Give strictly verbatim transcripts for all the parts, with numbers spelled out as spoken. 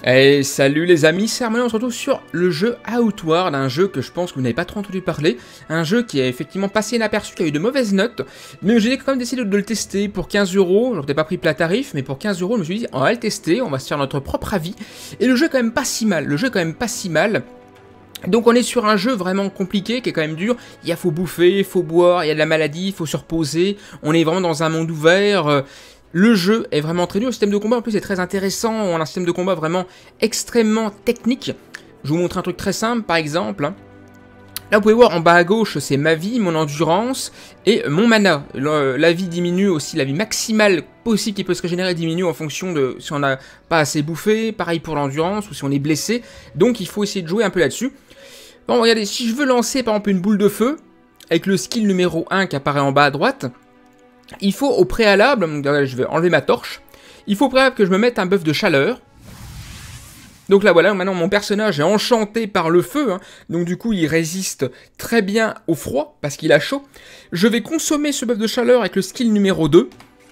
Et salut les amis, c'est Armand, on se retrouve sur le jeu Outward, un jeu que je pense que vous n'avez pas trop entendu parler, un jeu qui a effectivement passé inaperçu, qui a eu de mauvaises notes, mais j'ai quand même décidé de le tester pour quinze euros, je n'ai pas pris plat tarif, mais pour quinze euros, je me suis dit, on va le tester, on va se faire notre propre avis, et le jeu est quand même pas si mal, le jeu est quand même pas si mal. Donc on est sur un jeu vraiment compliqué, qui est quand même dur, il y a faut bouffer, il faut boire, il y a de la maladie, il faut se reposer, on est vraiment dans un monde ouvert. euh, Le jeu est vraiment très dur, le système de combat en plus est très intéressant, on a un système de combat vraiment extrêmement technique. Je vous montre un truc très simple par exemple. Là vous pouvez voir en bas à gauche c'est ma vie, mon endurance et mon mana. La vie diminue aussi, la vie maximale possible qui peut se régénérer diminue en fonction de si on n'a pas assez bouffé, pareil pour l'endurance ou si on est blessé. Donc il faut essayer de jouer un peu là-dessus. Bon regardez, si je veux lancer par exemple une boule de feu, avec le skill numéro un qui apparaît en bas à droite, il faut au préalable, je vais enlever ma torche, il faut au préalable que je me mette un buff de chaleur. Donc là voilà, maintenant mon personnage est enchanté par le feu, hein, donc du coup il résiste très bien au froid, parce qu'il a chaud. Je vais consommer ce buff de chaleur avec le skill numéro deux.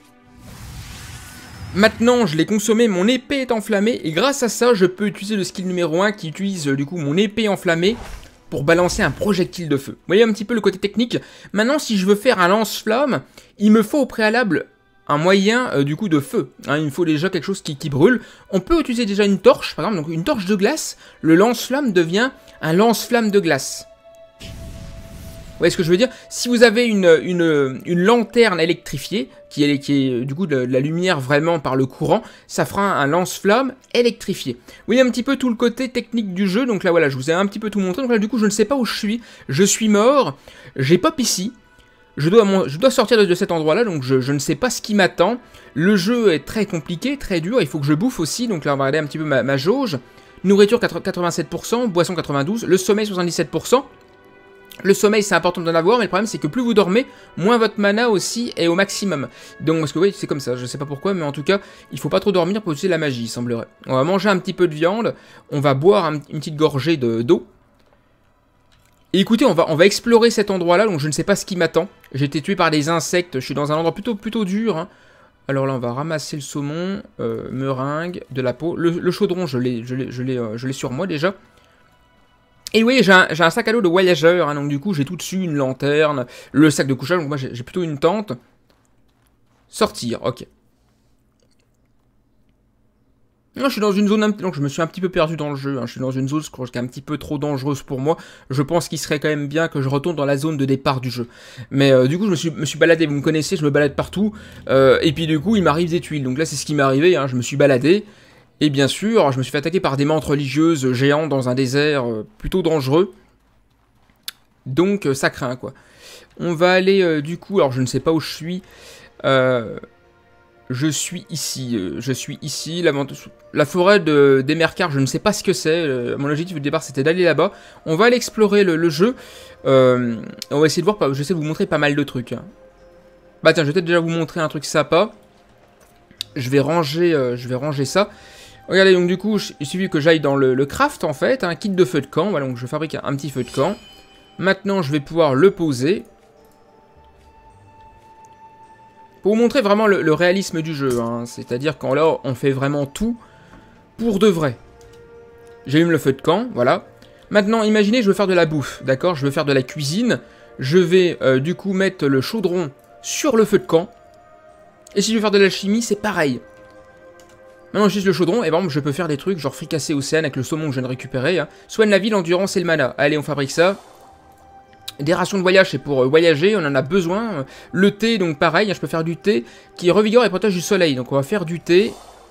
Maintenant je l'ai consommé, mon épée est enflammée, et grâce à ça je peux utiliser le skill numéro un qui utilise du coup mon épée enflammée pour balancer un projectile de feu. Vous voyez un petit peu le côté technique. Maintenant, si je veux faire un lance-flamme, il me faut au préalable un moyen euh, du coup de feu. Hein, il me faut déjà quelque chose qui, qui brûle. On peut utiliser déjà une torche, par exemple, donc une torche de glace. Le lance-flamme devient un lance-flamme de glace. Vous voyez ce que je veux dire? Si vous avez une, une, une lanterne électrifiée, qui est, qui est du coup de, de la lumière vraiment par le courant, ça fera un lance-flamme électrifié. Vous voyez un petit peu tout le côté technique du jeu, donc là voilà, je vous ai un petit peu tout montré, donc là du coup je ne sais pas où je suis, je suis mort, j'ai pop ici, je dois, mon, je dois sortir de, de cet endroit-là, donc je, je ne sais pas ce qui m'attend. Le jeu est très compliqué, très dur, il faut que je bouffe aussi, donc là on va regarder un petit peu ma, ma jauge. Nourriture quatre-vingt-sept pour cent, boisson quatre-vingt-douze pour cent, le sommeil soixante-dix-sept pour cent. Le sommeil c'est important d'en avoir, mais le problème c'est que plus vous dormez, moins votre mana aussi est au maximum. Donc parce que oui, c'est comme ça, je sais pas pourquoi, mais en tout cas, il faut pas trop dormir pour utiliser la magie, il semblerait. On va manger un petit peu de viande, on va boire un, une petite gorgée d'eau. Et écoutez, on va, on va explorer cet endroit-là, donc je ne sais pas ce qui m'attend. J'ai été tué par des insectes, je suis dans un endroit plutôt, plutôt dur. Hein. Alors là, on va ramasser le saumon, euh, meringue, de la peau. Le, le chaudron, je l'ai je l'ai, je l'ai, euh, je l'ai sur moi déjà. Et oui, j'ai un, un sac à dos de voyageur, hein, donc du coup j'ai tout dessus, une lanterne, le sac de couchage, donc moi j'ai plutôt une tente. Sortir, ok. Non, je suis dans une zone, donc je me suis un petit peu perdu dans le jeu, hein. Je suis dans une zone qui est un petit peu trop dangereuse pour moi. Je pense qu'il serait quand même bien que je retourne dans la zone de départ du jeu. Mais euh, du coup je me suis, me suis baladé, vous me connaissez, je me balade partout. Euh, et puis du coup il m'arrive des tuiles, donc là c'est ce qui m'est arrivé, hein, je me suis baladé. Et bien sûr, je me suis fait attaquer par des mantes religieuses géantes dans un désert euh, plutôt dangereux. Donc euh, ça craint quoi. On va aller euh, du coup, alors je ne sais pas où je suis. Euh, je suis ici, euh, je suis ici. La, la forêt de, des Mercars, je ne sais pas ce que c'est. Euh, mon objectif au départ c'était d'aller là-bas. On va aller explorer le, le jeu. Euh, on va essayer de voir, je sais vous montrer pas mal de trucs. Hein. Bah tiens, je vais peut-être déjà vous montrer un truc sympa. Je vais ranger, euh, je vais ranger ça. Regardez, donc du coup, il suffit que j'aille dans le, le craft, en fait, un kit de feu de camp. Voilà, donc je fabrique un, un petit feu de camp. Maintenant, je vais pouvoir le poser. Pour vous montrer vraiment le, le réalisme du jeu, hein. C'est-à-dire quand là, on fait vraiment tout pour de vrai. J'allume le feu de camp, voilà. Maintenant, imaginez, je veux faire de la bouffe, d'accord? Je veux faire de la cuisine. Je vais, euh, du coup, mettre le chaudron sur le feu de camp. Et si je veux faire de l'alchimie, c'est pareil. Maintenant, j'utilise le chaudron, et par exemple, je peux faire des trucs genre fricasser océane avec le saumon que je viens de récupérer. Hein. Soigne la vie, l'endurance et le mana. Allez, on fabrique ça. Des rations de voyage, c'est pour euh, voyager, on en a besoin. Le thé, donc pareil, hein, je peux faire du thé qui revigore et protège du soleil. Donc on va faire du thé.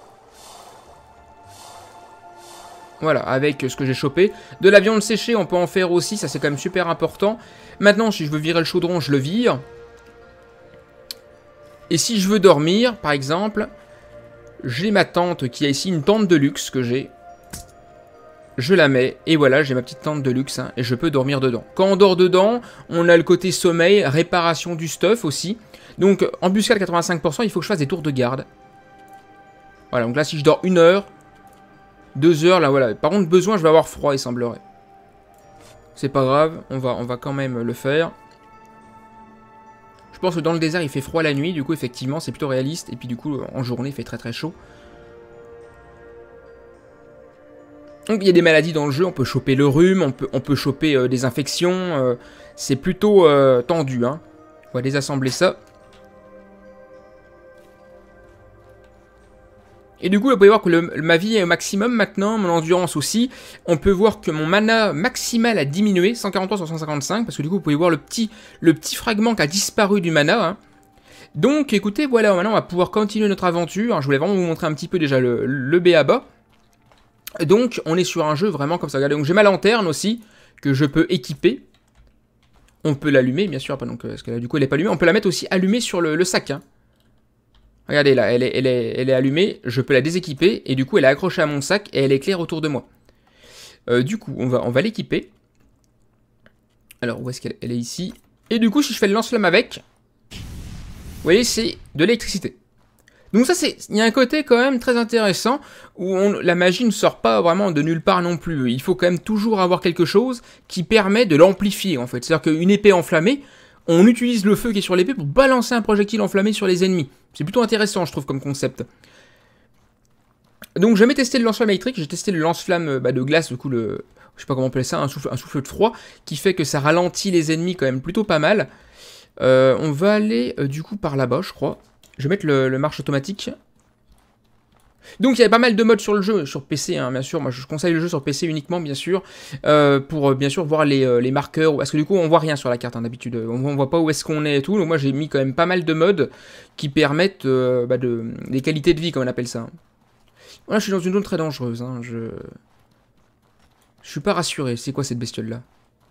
Voilà, avec ce que j'ai chopé. De la viande séchée, on peut en faire aussi, ça c'est quand même super important. Maintenant, si je veux virer le chaudron, je le vire. Et si je veux dormir, par exemple... J'ai ma tente qui a ici une tente de luxe que j'ai. Je la mets et voilà, j'ai ma petite tente de luxe hein, et je peux dormir dedans. Quand on dort dedans, on a le côté sommeil, réparation du stuff aussi. Donc embuscade quatre-vingt-cinq pour cent, il faut que je fasse des tours de garde. Voilà, donc là si je dors une heure, deux heures, là voilà. Par contre besoin, je vais avoir froid il semblerait. C'est pas grave, on va, on va quand même le faire. Je pense que dans le désert il fait froid la nuit, du coup effectivement c'est plutôt réaliste. Et puis du coup en journée il fait très très chaud. Donc il y a des maladies dans le jeu, on peut choper le rhume, on peut, on peut choper euh, des infections, euh, c'est plutôt euh, tendu, hein. On va désassembler ça. Et du coup, vous pouvez voir que le, ma vie est au maximum maintenant, mon endurance aussi. On peut voir que mon mana maximal a diminué, cent quarante-trois sur cent cinquante-cinq, parce que du coup, vous pouvez voir le petit, le petit fragment qui a disparu du mana, hein. Donc, écoutez, voilà, maintenant, on va pouvoir continuer notre aventure. Je voulais vraiment vous montrer un petit peu déjà le, le B à bas. Donc, on est sur un jeu vraiment comme ça. Regardez, donc j'ai ma lanterne aussi, que je peux équiper. On peut l'allumer, bien sûr, pas donc, parce que là, du coup, elle n'est pas allumée. On peut la mettre aussi allumée sur le, le sac, hein. Regardez là, elle est, elle, est, elle est allumée, je peux la déséquiper, et du coup elle est accrochée à mon sac, et elle éclaire autour de moi. Euh, du coup, on va, on va l'équiper. Alors, où est-ce qu'elle elle est ici? Et du coup, si je fais le lance-flamme avec, vous voyez, c'est de l'électricité. Donc ça, c'est, il y a un côté quand même très intéressant, où on, la magie ne sort pas vraiment de nulle part non plus. Il faut quand même toujours avoir quelque chose qui permet de l'amplifier, en fait. C'est-à-dire qu'une épée enflammée, on utilise le feu qui est sur l'épée pour balancer un projectile enflammé sur les ennemis. C'est plutôt intéressant, je trouve, comme concept. Donc, j'ai jamais testé le lance-flamme électrique, j'ai testé le lance-flamme bah, de glace, du coup, le, je sais pas comment on appelle ça, un souffle, un souffle de froid, qui fait que ça ralentit les ennemis quand même plutôt pas mal. Euh, on va aller, euh, du coup, par là-bas, je crois. Je vais mettre le, le marche automatique. Donc il y a pas mal de modes sur le jeu, sur P C, hein, bien sûr. Moi je conseille le jeu sur P C uniquement, bien sûr, euh, pour euh, bien sûr voir les, euh, les marqueurs, parce que du coup on voit rien sur la carte, hein, d'habitude, on, on voit pas où est-ce qu'on est et tout. Donc moi j'ai mis quand même pas mal de modes qui permettent euh, bah, de, des qualités de vie, comme on appelle ça. Voilà, je suis dans une zone très dangereuse, hein, je... Je suis pas rassuré, c'est quoi cette bestiole là?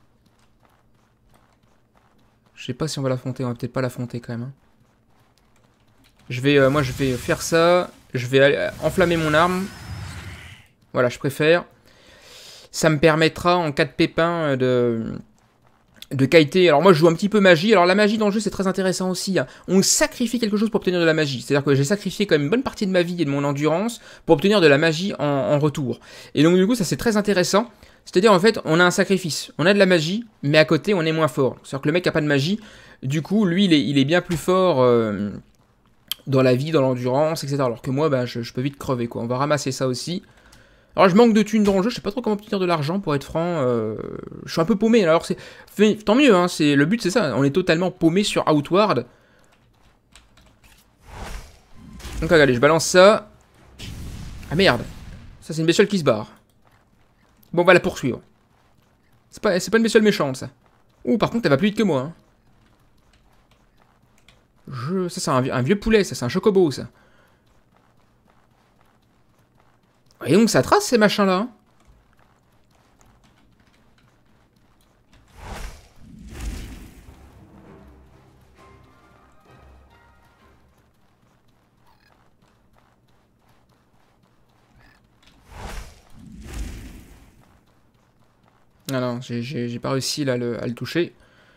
Je sais pas si on va l'affronter, on va peut-être pas l'affronter quand même, hein. Je vais, euh, moi je vais faire ça, je vais aller, euh, enflammer mon arme. Voilà, je préfère. Ça me permettra en cas de pépin euh, de, de kiter. Alors moi je joue un petit peu magie, alors la magie dans le jeu c'est très intéressant aussi, hein. On sacrifie quelque chose pour obtenir de la magie. C'est-à-dire que j'ai sacrifié quand même une bonne partie de ma vie et de mon endurance pour obtenir de la magie en, en retour. Et donc du coup ça c'est très intéressant. C'est-à-dire en fait on a un sacrifice, on a de la magie, mais à côté on est moins fort. C'est-à-dire que le mec a pas de magie, du coup lui il est, il est bien plus fort... Euh, dans la vie, dans l'endurance, et cetera. Alors que moi, bah, je, je peux vite crever, quoi. On va ramasser ça aussi. Alors, je manque de thunes dans le jeu. Je sais pas trop comment obtenir de l'argent, pour être franc. Euh, je suis un peu paumé. Alors, c'est tant mieux, hein. Le but, c'est ça. On est totalement paumé sur Outward. Donc, regardez, je balance ça. Ah, merde. Ça, c'est une bestiole qui se barre. Bon, on va la poursuivre. C'est pas, c'est pas une bestiole méchante, ça. Ouh, par contre, elle va plus vite que moi, hein. Je... Ça, c'est un, un vieux poulet, ça, c'est un chocobo, ça. Et donc, ça trace, ces machins-là, hein. Non, non, j'ai pas réussi, là, le, à le toucher.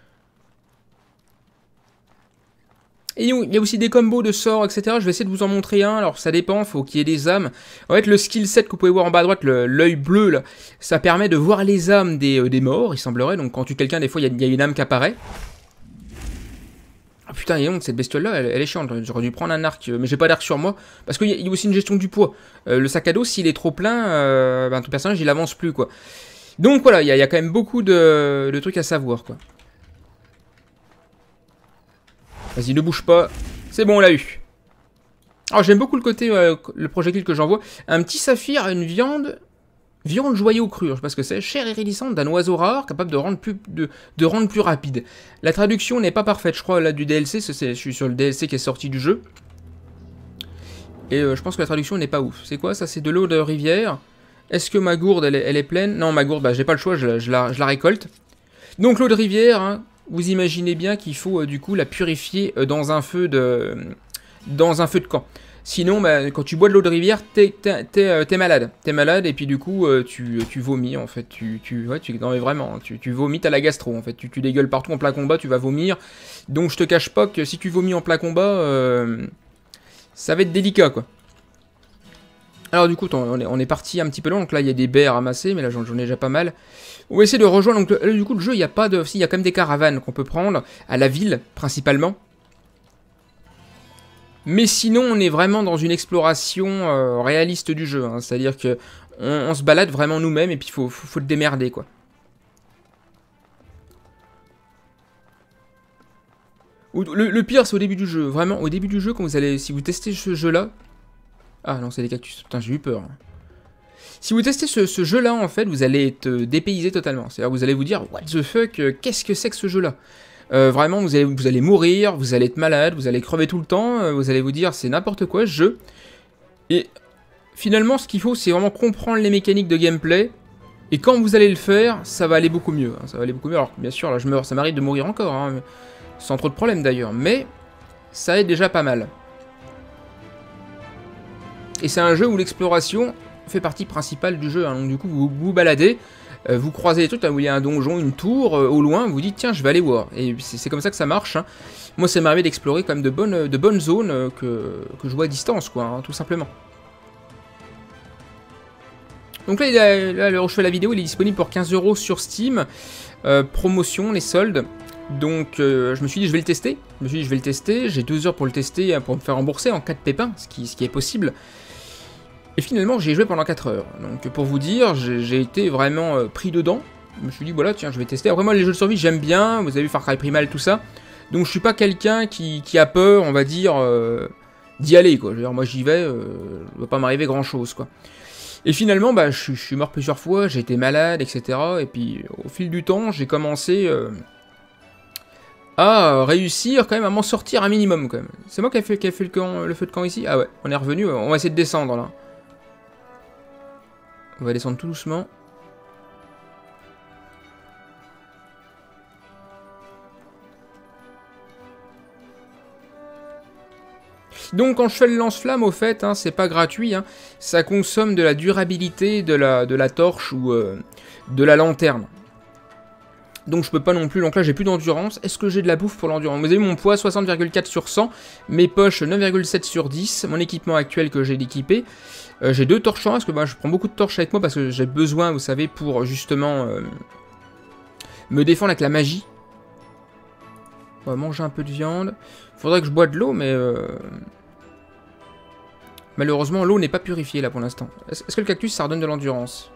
Et il y a aussi des combos de sorts, et cetera. Je vais essayer de vous en montrer un. Alors, ça dépend, faut qu'il y ait des âmes. En fait, le skill set que vous pouvez voir en bas à droite, l'œil bleu, là, ça permet de voir les âmes des, euh, des morts, il semblerait. Donc, quand tu tues quelqu'un, des fois, il y, y a une âme qui apparaît. Ah putain, et donc, cette bestiole-là, elle, elle est chiante. J'aurais dû prendre un arc, mais j'ai pas d'arc sur moi. Parce qu'il y, y a aussi une gestion du poids. Euh, le sac à dos, s'il est trop plein, euh, ben, ton personnage, il avance plus, quoi. Donc, voilà, il y, y a quand même beaucoup de, de trucs à savoir, quoi. Vas-y, ne bouge pas. C'est bon, on l'a eu. Alors, j'aime beaucoup le côté, euh, le projectile que j'envoie. Un petit saphir, une viande... Viande joyau cru, je sais pas ce que c'est. Chair iridescente d'un oiseau rare, capable de rendre plus, de, de rendre plus rapide. La traduction n'est pas parfaite, je crois, là, du D L C. Je suis sur le D L C qui est sorti du jeu. Et euh, je pense que la traduction n'est pas ouf. C'est quoi, ça? C'est de l'eau de rivière. Est-ce que ma gourde, elle est, elle est pleine? Non, ma gourde, bah, j'ai pas le choix, je, je, la, je la récolte. Donc, l'eau de rivière, hein. Vous imaginez bien qu'il faut euh, du coup la purifier euh, dans un feu de dans un feu de camp. Sinon, bah, quand tu bois de l'eau de rivière, t'es euh, malade. T'es malade et puis du coup, euh, tu, tu vomis en fait. Tu, tu, ouais, tu, non mais vraiment, tu, tu vomis, t'as la gastro en fait. Tu, tu dégueules partout en plein combat, tu vas vomir. Donc je te cache pas que si tu vomis en plein combat, euh, ça va être délicat quoi. Alors du coup, on est, on est parti un petit peu loin. Donc là, il y a des baies à ramasser, mais là j'en ai déjà pas mal. On va essayer de rejoindre, donc le, du coup le jeu, il n'y a pas de... Si, il y a quand même des caravanes qu'on peut prendre, à la ville, principalement. Mais sinon, on est vraiment dans une exploration euh, réaliste du jeu, hein. C'est-à-dire que on, on se balade vraiment nous-mêmes et puis il faut, faut, faut te démerder, quoi. Le, le pire, c'est au début du jeu. Vraiment, au début du jeu, quand vous allez, si vous testez ce jeu-là... Ah non, c'est des cactus. Putain, j'ai eu peur. Si vous testez ce, ce jeu-là, en fait, vous allez être dépaysé totalement. C'est-à-dire vous allez vous dire, what the fuck, qu'est-ce que c'est que ce jeu-là? euh, Vraiment, vous allez, vous allez mourir, vous allez être malade, vous allez crever tout le temps, euh, vous allez vous dire, c'est n'importe quoi ce jeu. Et finalement, ce qu'il faut, c'est vraiment comprendre les mécaniques de gameplay. Et quand vous allez le faire, ça va aller beaucoup mieux. Hein, ça va aller beaucoup mieux. Alors, bien sûr, là, je meurs, ça m'arrive de mourir encore, hein, mais... sans trop de problèmes d'ailleurs, mais ça aide déjà pas mal. Et c'est un jeu où l'exploration fait partie principale du jeu, hein. Donc du coup vous vous baladez, euh, vous croisez des trucs, là où il y a un donjon, une tour, euh, au loin, vous dites tiens je vais aller voir. Et c'est comme ça que ça marche, hein. Moi ça m'arrive d'explorer quand même de bonnes, de bonnes zones euh, que, que je vois à distance, quoi, hein, tout simplement. Donc là, il a, là, alors je fais la vidéo, il est disponible pour quinze euros sur Steam, euh, promotion, les soldes. Donc euh, je me suis dit je vais le tester, je me suis dit je vais le tester, j'ai deux heures pour le tester, pour me faire rembourser en cas de pépin, ce qui, ce qui est possible. Et finalement j'ai joué pendant quatre heures, donc pour vous dire, j'ai été vraiment euh, pris dedans. Je me suis dit voilà tiens je vais tester, après moi les jeux de survie j'aime bien, vous avez vu Far Cry Primal tout ça. Donc je suis pas quelqu'un qui, qui a peur, on va dire, euh, d'y aller quoi, je veux dire, moi j'y vais, euh, il va pas m'arriver grand chose quoi. Et finalement, bah, je, je suis mort plusieurs fois, j'ai été malade, et cetera. Et puis, au fil du temps, j'ai commencé euh, à réussir quand même à m'en sortir un minimum, quand même. C'est moi qui ai fait, qui a fait le, camp, le feu de camp ici? Ah ouais, on est revenu, on va essayer de descendre, là. On va descendre tout doucement. Donc quand je fais le lance-flamme, au fait, hein, c'est pas gratuit, hein, ça consomme de la durabilité de la, de la torche ou euh, de la lanterne. Donc je peux pas non plus, donc là j'ai plus d'endurance. Est-ce que j'ai de la bouffe pour l'endurance? Vous avez vu mon poids soixante virgule quatre sur cent, mes poches neuf virgule sept sur dix, mon équipement actuel que j'ai équipé. Euh, j'ai deux torches en parce que bah, je prends beaucoup de torches avec moi parce que j'ai besoin, vous savez, pour justement euh, me défendre avec la magie. On va manger un peu de viande. Faudrait que je bois de l'eau, mais... Euh... Malheureusement, l'eau n'est pas purifiée, là, pour l'instant. Est-ce que le cactus, ça redonne de l'endurance?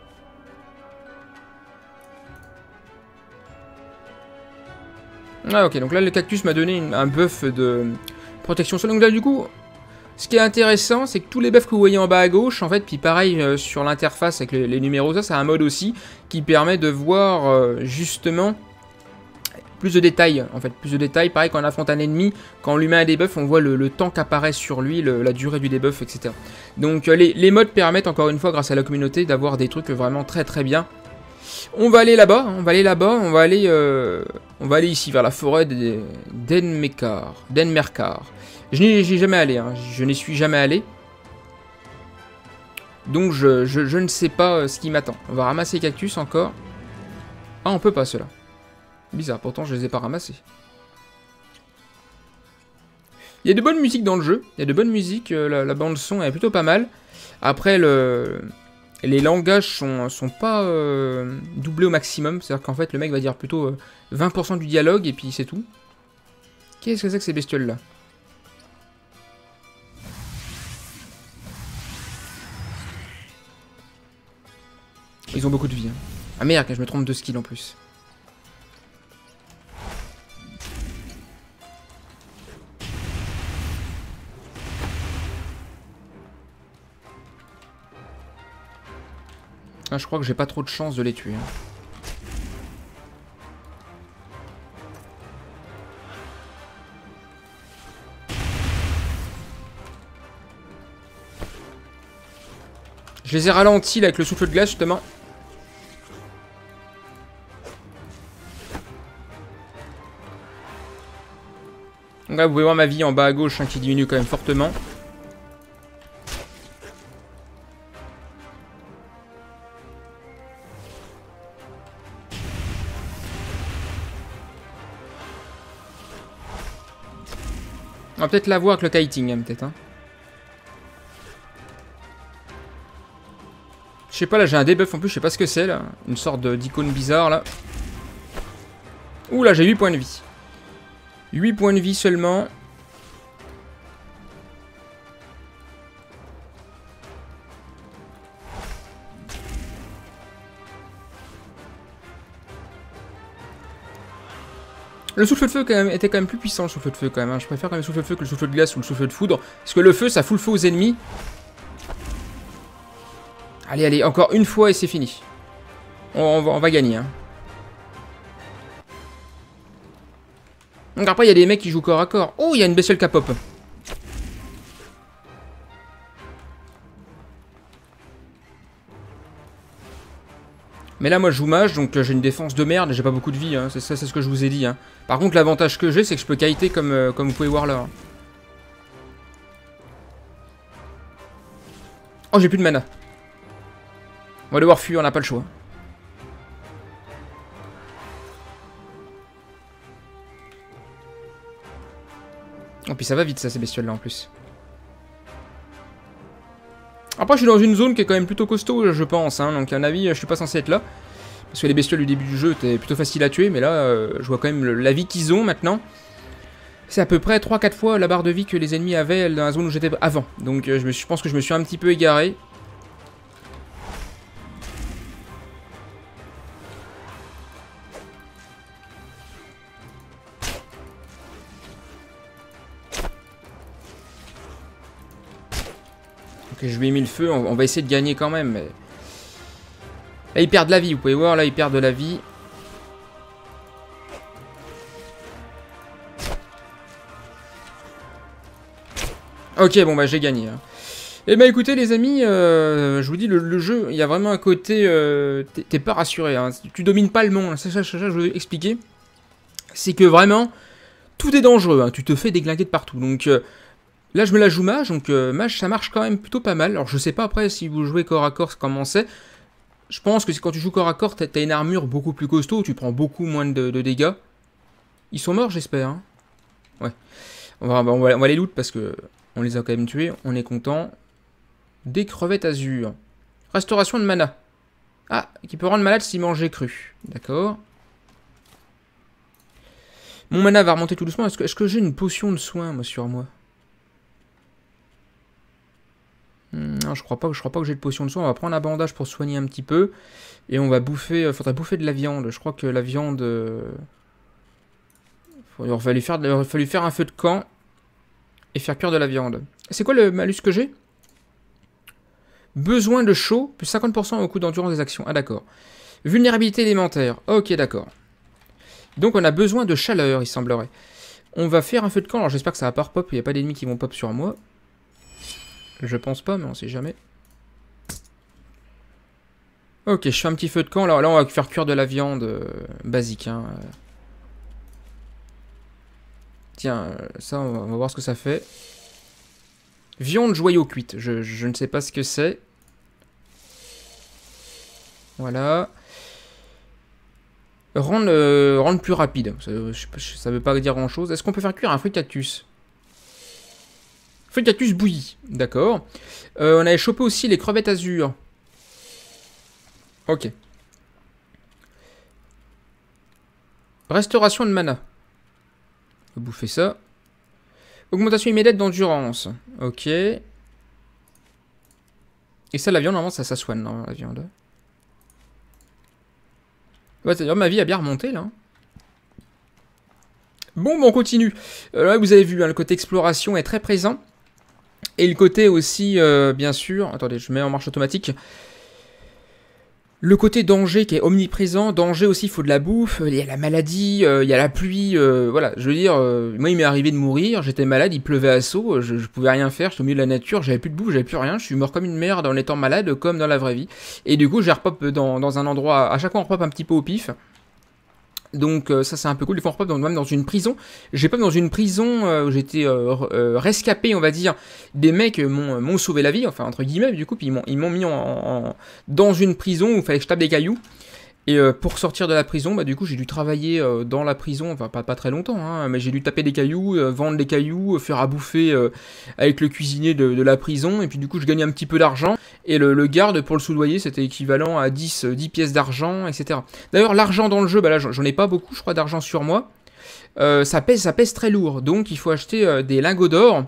Ah, ok. Donc là, le cactus m'a donné une, un buff de protection sol. Donc là, du coup, ce qui est intéressant, c'est que tous les buffs que vous voyez en bas à gauche, en fait, puis pareil, euh, sur l'interface avec les, les numéros, ça, c'est un mode aussi qui permet de voir, euh, justement... plus de détails, en fait, plus de détails, pareil quand on affronte un ennemi, quand l'humain a des buffs, on voit le, le temps qu'apparaît sur lui, le, la durée du debuff, et cetera. Donc euh, les, les modes permettent, encore une fois, grâce à la communauté, d'avoir des trucs vraiment très très bien. On va aller là-bas, on va aller là-bas, on va aller euh, on va aller ici, vers la forêt d'Enmerkar. d'Enmerkar. Je n'y ai jamais allé, hein, je n'y suis jamais allé. Donc je, je, je ne sais pas ce qui m'attend. On va ramasser les cactus encore. Ah, on peut pas ceux-là. Bizarre, pourtant je les ai pas ramassés. Il y a de bonnes musiques dans le jeu, il y a de bonnes musiques, euh, la, la bande son est plutôt pas mal. Après, le, les langages sont, sont pas euh, doublés au maximum, c'est-à-dire qu'en fait le mec va dire plutôt euh, vingt pour cent du dialogue et puis c'est tout. Qu'est-ce que c'est que ces bestioles-là? Ils ont beaucoup de vie. Hein. Ah merde, je me trompe de skill en plus. Ah, je crois que j'ai pas trop de chance de les tuer. Hein. Je les ai ralentis là avec le souffle de glace justement. Donc là vous pouvez voir ma vie en bas à gauche hein, qui diminue quand même fortement. On va peut-être la voir avec le kiting, hein, peut-être. Hein. Je sais pas, là j'ai un debuff en plus, je sais pas ce que c'est là. Une sorte d'icône bizarre là. Ouh là j'ai huit points de vie. huit points de vie seulement. Le souffle de feu quand même, était quand même plus puissant, le souffle de feu quand même. Hein. Je préfère quand même le souffle de feu que le souffle de glace ou le souffle de foudre. Parce que le feu, ça fout le feu aux ennemis. Allez, allez, encore une fois et c'est fini. On, on, va, on va gagner. Hein. Donc après, il y a des mecs qui jouent corps à corps. Oh, il y a une bestiole qui pop. Mais là, moi, je joue mage, donc euh, j'ai une défense de merde et j'ai pas beaucoup de vie. Hein. C'est ça, c'est ce que je vous ai dit. Hein. Par contre, l'avantage que j'ai, c'est que je peux kiter comme, euh, comme vous pouvez voir là. Hein. Oh, j'ai plus de mana. On va devoir fuir, on n'a pas le choix. Oh, puis ça va vite, ça, ces bestioles-là, en plus. Après, je suis dans une zone qui est quand même plutôt costaud, je pense. Hein, donc, à un avis, je suis pas censé être là. Parce que les bestioles du début du jeu étaient plutôt faciles à tuer. Mais là, euh, je vois quand même le, la vie qu'ils ont maintenant. C'est à peu près trois quatre fois la barre de vie que les ennemis avaient dans la zone où j'étais avant. Donc, euh, je, me suis, je pense que je me suis un petit peu égaré. Ok, je lui ai mis le feu, on, on va essayer de gagner quand même. Mais... Là, ils perdent de la vie, vous pouvez voir, là, ils perdent de la vie. Ok, bon, bah, j'ai gagné. Hein. Et bah, écoutez, les amis, euh, je vous dis, le, le jeu, il y a vraiment un côté... Euh, T'es pas rassuré, hein. Tu domines pas le monde, c'est ça, ça, ça, je veux expliquer. C'est que vraiment, tout est dangereux, hein. Tu te fais déglinguer de partout. Donc... Euh, Là, je me la joue mage, donc euh, mage, ça marche quand même plutôt pas mal. Alors, je sais pas après si vous jouez corps à corps, comment c'est. Je pense que quand tu joues corps à corps, t'as une armure beaucoup plus costaud, tu prends beaucoup moins de, de dégâts. Ils sont morts, j'espère. Hein. Ouais. On va, on, va, on va les loot parce que on les a quand même tués. On est content. Des crevettes azur. Restauration de mana. Ah, qui peut rendre malade si manger cru. D'accord. Mon mana va remonter tout doucement. Est-ce que, est-ce que j'ai une potion de soin, moi, sur moi? Non, je crois pas, je crois pas que j'ai de potion de soin. On va prendre un bandage pour soigner un petit peu. Et on va bouffer... Euh, faudrait bouffer de la viande. Je crois que la viande... Euh, il va falloir faire, il va falloir faire un feu de camp. Et faire cuire de la viande. C'est quoi le malus que j'ai? Besoin de chaud, plus cinquante pour cent au coût d'endurance des actions. Ah d'accord. Vulnérabilité élémentaire. Ok, d'accord. Donc on a besoin de chaleur, il semblerait. On va faire un feu de camp. Alors j'espère que ça va pas pop. Il n'y a pas d'ennemis qui vont pop sur moi. Je pense pas, mais on sait jamais. Ok, je fais un petit feu de camp. Là, là on va faire cuire de la viande euh, basique. Hein. Tiens, ça, on va, on va voir ce que ça fait. Viande joyau cuite. Je, je ne sais pas ce que c'est. Voilà. Rendre, euh, rendre plus rapide. Ça ne veut pas dire grand-chose. Est-ce qu'on peut faire cuire un fruit cactus? Fruit cactus bouilli, d'accord. Euh, on avait chopé aussi les crevettes azur. Ok. Restauration de mana. On va bouffer ça. Augmentation immédiate d'endurance. Ok. Et ça, la viande, normalement, ça, ça soigne, non, la viande. Ouais, c'est-à-dire ma vie a bien remonté, là. Bon, bon, on continue. Euh, là, vous avez vu, hein, le côté exploration est très présent. Et le côté aussi, euh, bien sûr... Attendez, je mets en marche automatique. Le côté danger qui est omniprésent. Danger aussi, il faut de la bouffe. Il y a la maladie, euh, il y a la pluie. Euh, voilà, je veux dire, euh, moi, il m'est arrivé de mourir. J'étais malade, il pleuvait à seau. Je, je pouvais rien faire. J'étais au milieu de la nature. J'avais plus de bouffe, j'avais plus rien. Je suis mort comme une merde en étant malade, comme dans la vraie vie. Et du coup, j'ai repop dans, dans un endroit... À chaque fois, on repop un petit peu au pif. Donc euh, ça c'est un peu cool, des fois on repop dans, même dans une prison. J'ai pas dans une prison euh, où j'étais euh, euh, rescapé on va dire. Des mecs m'ont sauvé la vie, enfin entre guillemets du coup, puis ils m'ont mis en, en, dans une prison où il fallait que je tape des cailloux. Et euh, pour sortir de la prison, bah du coup j'ai dû travailler euh, dans la prison, enfin pas, pas très longtemps, hein, mais j'ai dû taper des cailloux, euh, vendre des cailloux, euh, faire à bouffer euh, avec le cuisinier de, de la prison, et puis du coup je gagnais un petit peu d'argent, et le, le garde pour le soudoyer c'était équivalent à dix, dix pièces d'argent, et cetera. D'ailleurs l'argent dans le jeu, bah là j'en ai pas beaucoup, je crois d'argent sur moi, euh, ça, pèse, ça pèse très lourd, donc il faut acheter euh, des lingots d'or,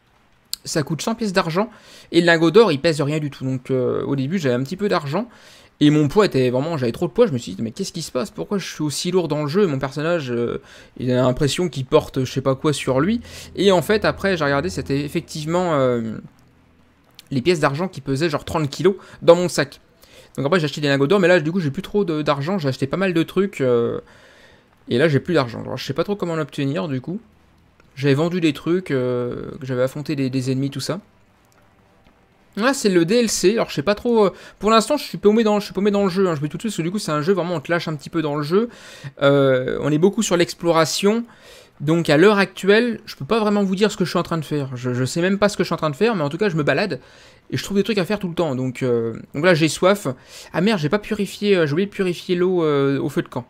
ça coûte cent pièces d'argent, et le lingot d'or il pèse rien du tout, donc euh, au début j'avais un petit peu d'argent. Et mon poids était vraiment... J'avais trop de poids, je me suis dit, mais qu'est-ce qui se passe? Pourquoi je suis aussi lourd dans le jeu? Mon personnage, euh, il a l'impression qu'il porte je sais pas quoi sur lui. Et en fait, après, j'ai regardé, c'était effectivement euh, les pièces d'argent qui pesaient genre trente kilos dans mon sac. Donc après, j'ai acheté des lingots d'or, mais là, du coup, j'ai plus trop d'argent. J'ai acheté pas mal de trucs. Euh, et là, j'ai plus d'argent. Alors, je sais pas trop comment l'obtenir, du coup. J'avais vendu des trucs, euh, que j'avais affronté des, des ennemis, tout ça. Là, c'est le D L C. Alors, je sais pas trop. Euh, pour l'instant, je suis paumé dans, je suis paumé dans le jeu. Hein, je vais tout de suite, parce que du coup, c'est un jeu vraiment, on te lâche un petit peu dans le jeu. Euh, on est beaucoup sur l'exploration. Donc, à l'heure actuelle, je peux pas vraiment vous dire ce que je suis en train de faire. Je, je sais même pas ce que je suis en train de faire, mais en tout cas, je me balade et je trouve des trucs à faire tout le temps. Donc, euh, donc là, j'ai soif. Ah merde, j'ai pas purifié. Euh, j'ai oublié de purifier l'eau euh, au feu de camp.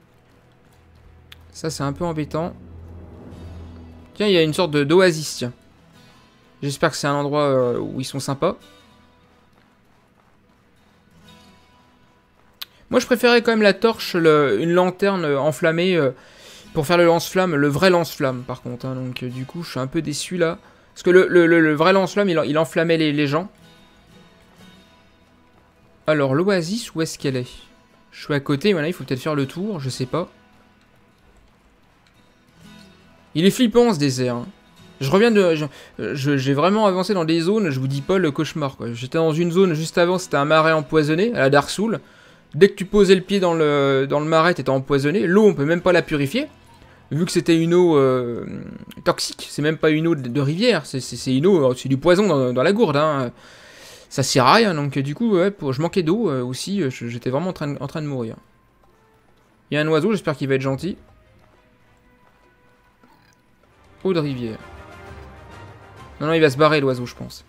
Ça, c'est un peu embêtant. Tiens, il y a une sorte d'oasis, tiens. J'espère que c'est un endroit euh, où ils sont sympas. Moi, je préférais quand même la torche, le, une lanterne enflammée euh, pour faire le lance-flamme, le vrai lance-flamme, par contre. Hein, donc, euh, du coup, je suis un peu déçu, là. Parce que le, le, le, le vrai lance-flamme, il, il enflammait les, les gens. Alors, l'oasis, où est-ce qu'elle est? Je suis à côté, voilà, il faut peut-être faire le tour, je sais pas. Il est flippant, ce désert, hein. Je reviens de... J'ai vraiment avancé dans des zones, je vous dis pas le cauchemar, quoi. J'étais dans une zone juste avant, c'était un marais empoisonné, à la Dark Souls. Dès que tu posais le pied dans le, dans le marais, t'étais empoisonné. L'eau, on peut même pas la purifier. Vu que c'était une eau euh, toxique, c'est même pas une eau de, de rivière, c'est une eau, c'est du poison dans, dans la gourde, hein. Ça sert à rien, donc du coup, ouais, pour, je manquais d'eau euh, aussi, j'étais vraiment en train, de, en train de mourir. Il y a un oiseau, j'espère qu'il va être gentil. Eau de rivière. Non, non, il va se barrer l'oiseau, je pense.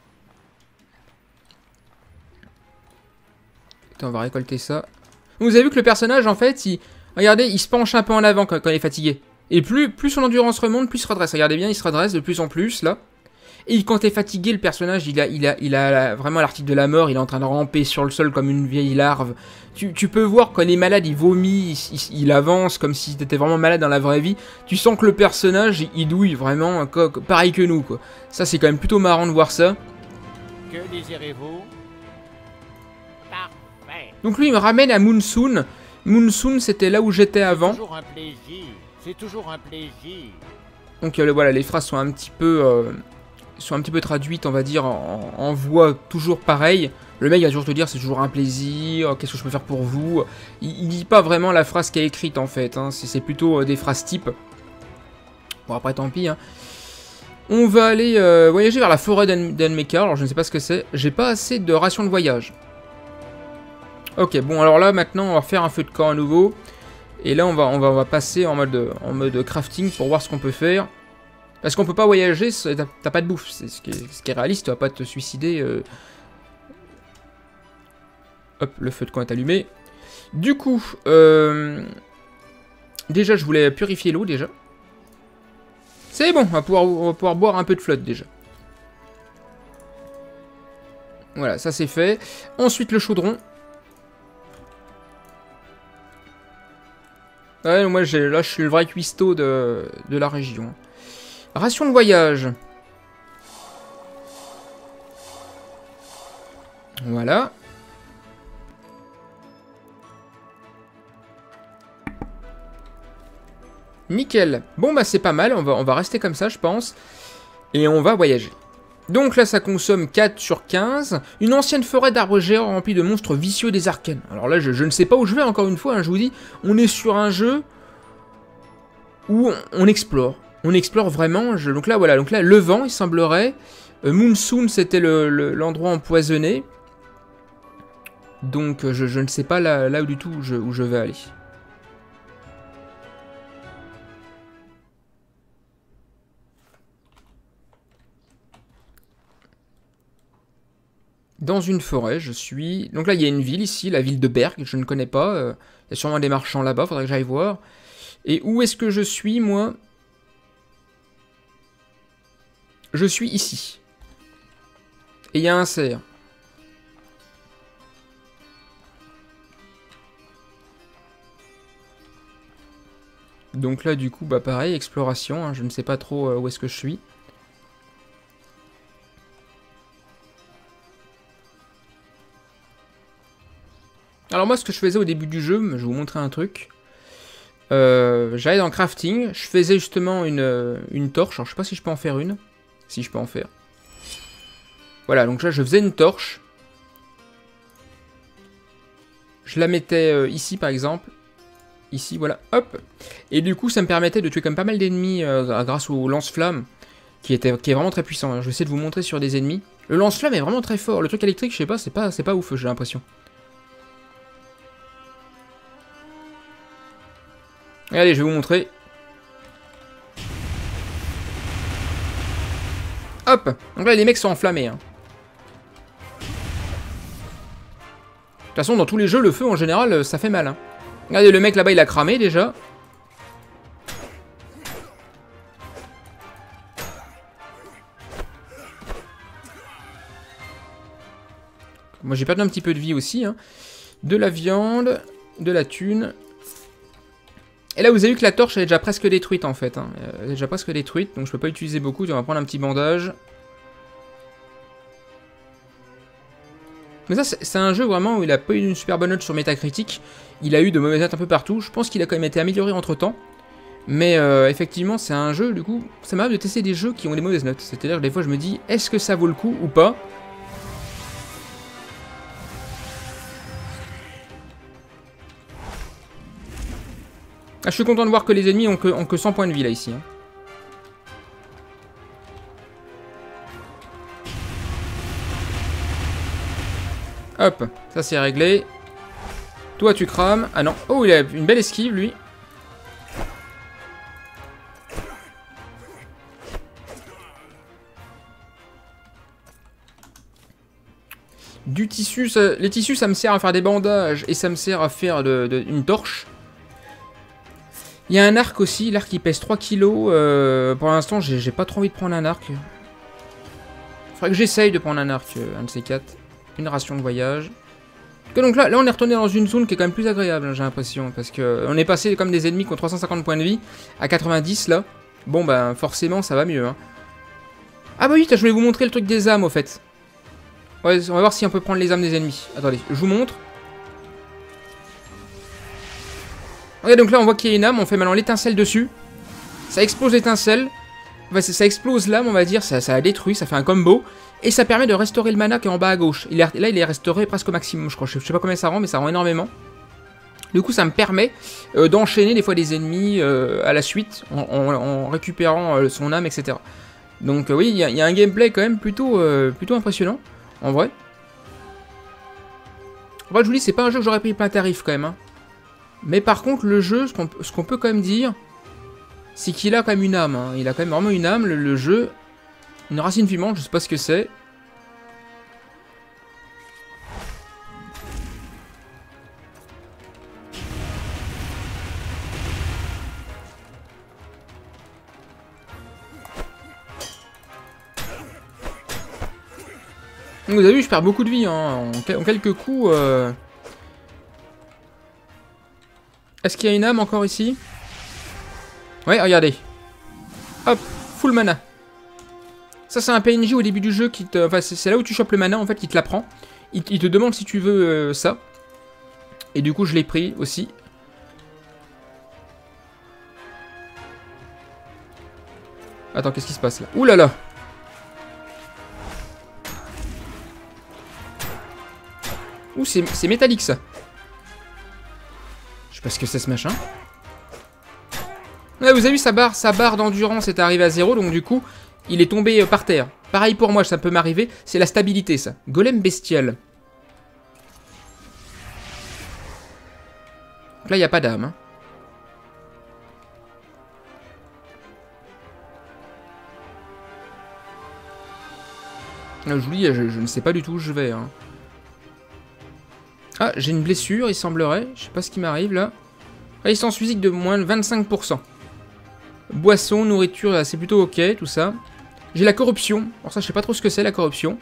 Attends, on va récolter ça. Vous avez vu que le personnage, en fait, il... Regardez, il se penche un peu en avant quand, quand il est fatigué. Et plus, plus son endurance remonte, plus il se redresse. Regardez bien, il se redresse de plus en plus, là. Et quand il est fatigué, le personnage, il a, il a, il a vraiment l'article de la mort. Il est en train de ramper sur le sol comme une vieille larve. Tu, tu peux voir quand il est malade, il vomit, il, il, il avance comme si t'étais vraiment malade dans la vraie vie. Tu sens que le personnage, il, il douille vraiment, quoi, pareil que nous, quoi. Ça, c'est quand même plutôt marrant de voir ça. Que désirez-vous? Parfait. Donc lui, il me ramène à Moonsoon. Moonsoon, c'était là où j'étais avant. C'est toujours un plaisir. C'est toujours un plaisir. Donc euh, voilà, les phrases sont un petit peu... Euh, sont un petit peu traduites, on va dire, en, en voix toujours pareille. Le mec va toujours te dire c'est toujours un plaisir, qu'est-ce que je peux faire pour vous. Il, il dit pas vraiment la phrase qui est écrite en fait, hein. C'est plutôt euh, des phrases type. Bon après tant pis. Hein. On va aller euh, voyager vers la forêt d'Anmekar, alors je ne sais pas ce que c'est. J'ai pas assez de rations de voyage. Ok, bon alors là maintenant on va faire un feu de camp à nouveau. Et là on va, on va, on va passer en mode, en mode crafting pour voir ce qu'on peut faire. Parce qu'on peut pas voyager, t'as pas de bouffe. C'est ce, ce qui est réaliste, tu vas pas te suicider. Euh... Hop, le feu de camp est allumé. Du coup, euh... déjà je voulais purifier l'eau déjà. C'est bon, on va, pouvoir, on va pouvoir boire un peu de flotte déjà. Voilà, ça c'est fait. Ensuite le chaudron. Ouais, moi là je suis le vrai cuistot de, de la région. Ration de voyage. Voilà. Nickel. Bon bah c'est pas mal, on va, on va rester comme ça je pense. Et on va voyager. Donc là ça consomme quatre sur quinze. Une ancienne forêt d'arbres géants remplie de monstres vicieux des arcanes. Alors là je, je ne sais pas où je vais encore une fois, hein, je vous dis. On est sur un jeu où on, on explore. On explore vraiment. Je, donc là voilà, donc là le vent il semblerait. Euh, Moonsoon c'était l'endroit le, le, empoisonné. Donc je, je ne sais pas là, là du tout où je, où je vais aller. Dans une forêt, je suis... Donc là, il y a une ville ici, la ville de Berg, je ne connais pas. Euh, il y a sûrement des marchands là-bas, faudrait que j'aille voir. Et où est-ce que je suis, moi? Je suis ici. Et il y a un cerf. Donc là, du coup, bah pareil, exploration, hein, je ne sais pas trop euh, où est-ce que je suis. Alors moi, ce que je faisais au début du jeu, je vais vous montrer un truc. Euh, J'allais dans crafting, je faisais justement une, une torche. Alors je sais pas si je peux en faire une. Si je peux en faire. Voilà, donc là je faisais une torche. Je la mettais euh, ici par exemple. Ici, voilà, hop. Et du coup, ça me permettait de tuer quand même pas mal d'ennemis euh, grâce au lance-flamme, qui, était, qui est vraiment très puissant. Je vais essayer de vous montrer sur des ennemis. Le lance-flamme est vraiment très fort. Le truc électrique, je sais pas, c'est pas, c'est pas ouf, j'ai l'impression. Allez, je vais vous montrer. Hop. Donc là, les mecs sont enflammés. Hein. De toute façon, dans tous les jeux, le feu, en général, ça fait mal. Hein. Regardez, le mec là-bas, il a cramé déjà. Moi, j'ai perdu un petit peu de vie aussi. Hein. De la viande, de la thune. Et là, vous avez vu que la torche, elle est déjà presque détruite, en fait. Hein. Elle est déjà presque détruite, donc je peux pas utiliser beaucoup. On va prendre un petit bandage. Mais ça, c'est un jeu vraiment où il a pas eu une super bonne note sur Metacritic. Il a eu de mauvaises notes un peu partout. Je pense qu'il a quand même été amélioré entre-temps. Mais euh, effectivement, c'est un jeu, du coup, ça m'arrive de tester des jeux qui ont des mauvaises notes. C'est-à-dire que des fois, je me dis, est-ce que ça vaut le coup ou pas? Ah, je suis content de voir que les ennemis ont que, ont que cent points de vie, là, ici. Hein. Hop, ça c'est réglé. Toi tu crames. Ah non. Oh, il a une belle esquive lui. Du tissu, ça... les tissus ça me sert à faire des bandages et ça me sert à faire de, de, une torche. Il y a un arc aussi, l'arc il pèse trois kilos. Euh, pour l'instant j'ai pas trop envie de prendre un arc. Faudrait que j'essaye de prendre un arc, euh, un de ces quatre. Une ration de voyage. Donc là, là, on est retourné dans une zone qui est quand même plus agréable, hein, j'ai l'impression. Parce que on est passé comme des ennemis qui ont trois cent cinquante points de vie à quatre-vingt-dix là. Bon, bah forcément, ça va mieux. Hein. Ah bah oui, je voulais vous montrer le truc des âmes, au fait. Ouais, on va voir si on peut prendre les âmes des ennemis. Attendez, je vous montre. Regardez, donc là, on voit qu'il y a une âme. On fait maintenant l'étincelle dessus. Ça explose l'étincelle. Enfin, ça explose l'âme, on va dire. Ça, ça la détruit, ça fait un combo. Et ça permet de restaurer le mana qui est en bas à gauche. Il est, là, il est restauré presque au maximum, je crois. Je sais pas combien ça rend, mais ça rend énormément. Du coup, ça me permet euh, d'enchaîner des fois des ennemis euh, à la suite, en, en, en récupérant euh, son âme, et cetera. Donc euh, oui, il y, y a un gameplay quand même plutôt, euh, plutôt impressionnant, en vrai. En vrai, je vous dis, c'est pas un jeu que j'aurais pris plein tarif quand même. Hein. Mais par contre, le jeu, ce qu'on ce qu'on peut quand même dire, c'est qu'il a quand même une âme. Hein. Il a quand même vraiment une âme, le, le jeu. Une racine fumante, je sais pas ce que c'est. Vous avez vu, je perds beaucoup de vie, hein. en, en quelques coups. Euh... Est-ce qu'il y a une âme encore ici? Ouais, regardez. Hop, full mana. Ça, c'est un P N J au début du jeu qui te... Enfin, c'est là où tu chopes le mana, en fait, qui te l'apprend. Il, il te demande si tu veux euh, ça. Et du coup, je l'ai pris aussi. Attends, qu'est-ce qui se passe là? Ouh là là! Ouh, c'est métallique, ça. Je sais pas ce que c'est, ce machin. Là, vous avez vu, sa barre, sa barre d'endurance est arrivée à zéro, donc du coup... Il est tombé par terre. Pareil pour moi, ça peut m'arriver. C'est la stabilité, ça. Golem bestial. Donc là, il n'y a pas d'âme. Hein. Là, je vous dis, je, je ne sais pas du tout où je vais. Hein. Ah, j'ai une blessure, il semblerait. Je sais pas ce qui m'arrive, là. Résistance physique de moins de vingt-cinq pour cent. Boisson, nourriture, c'est plutôt ok, tout ça. J'ai la corruption. Alors ça, je sais pas trop ce que c'est, la corruption.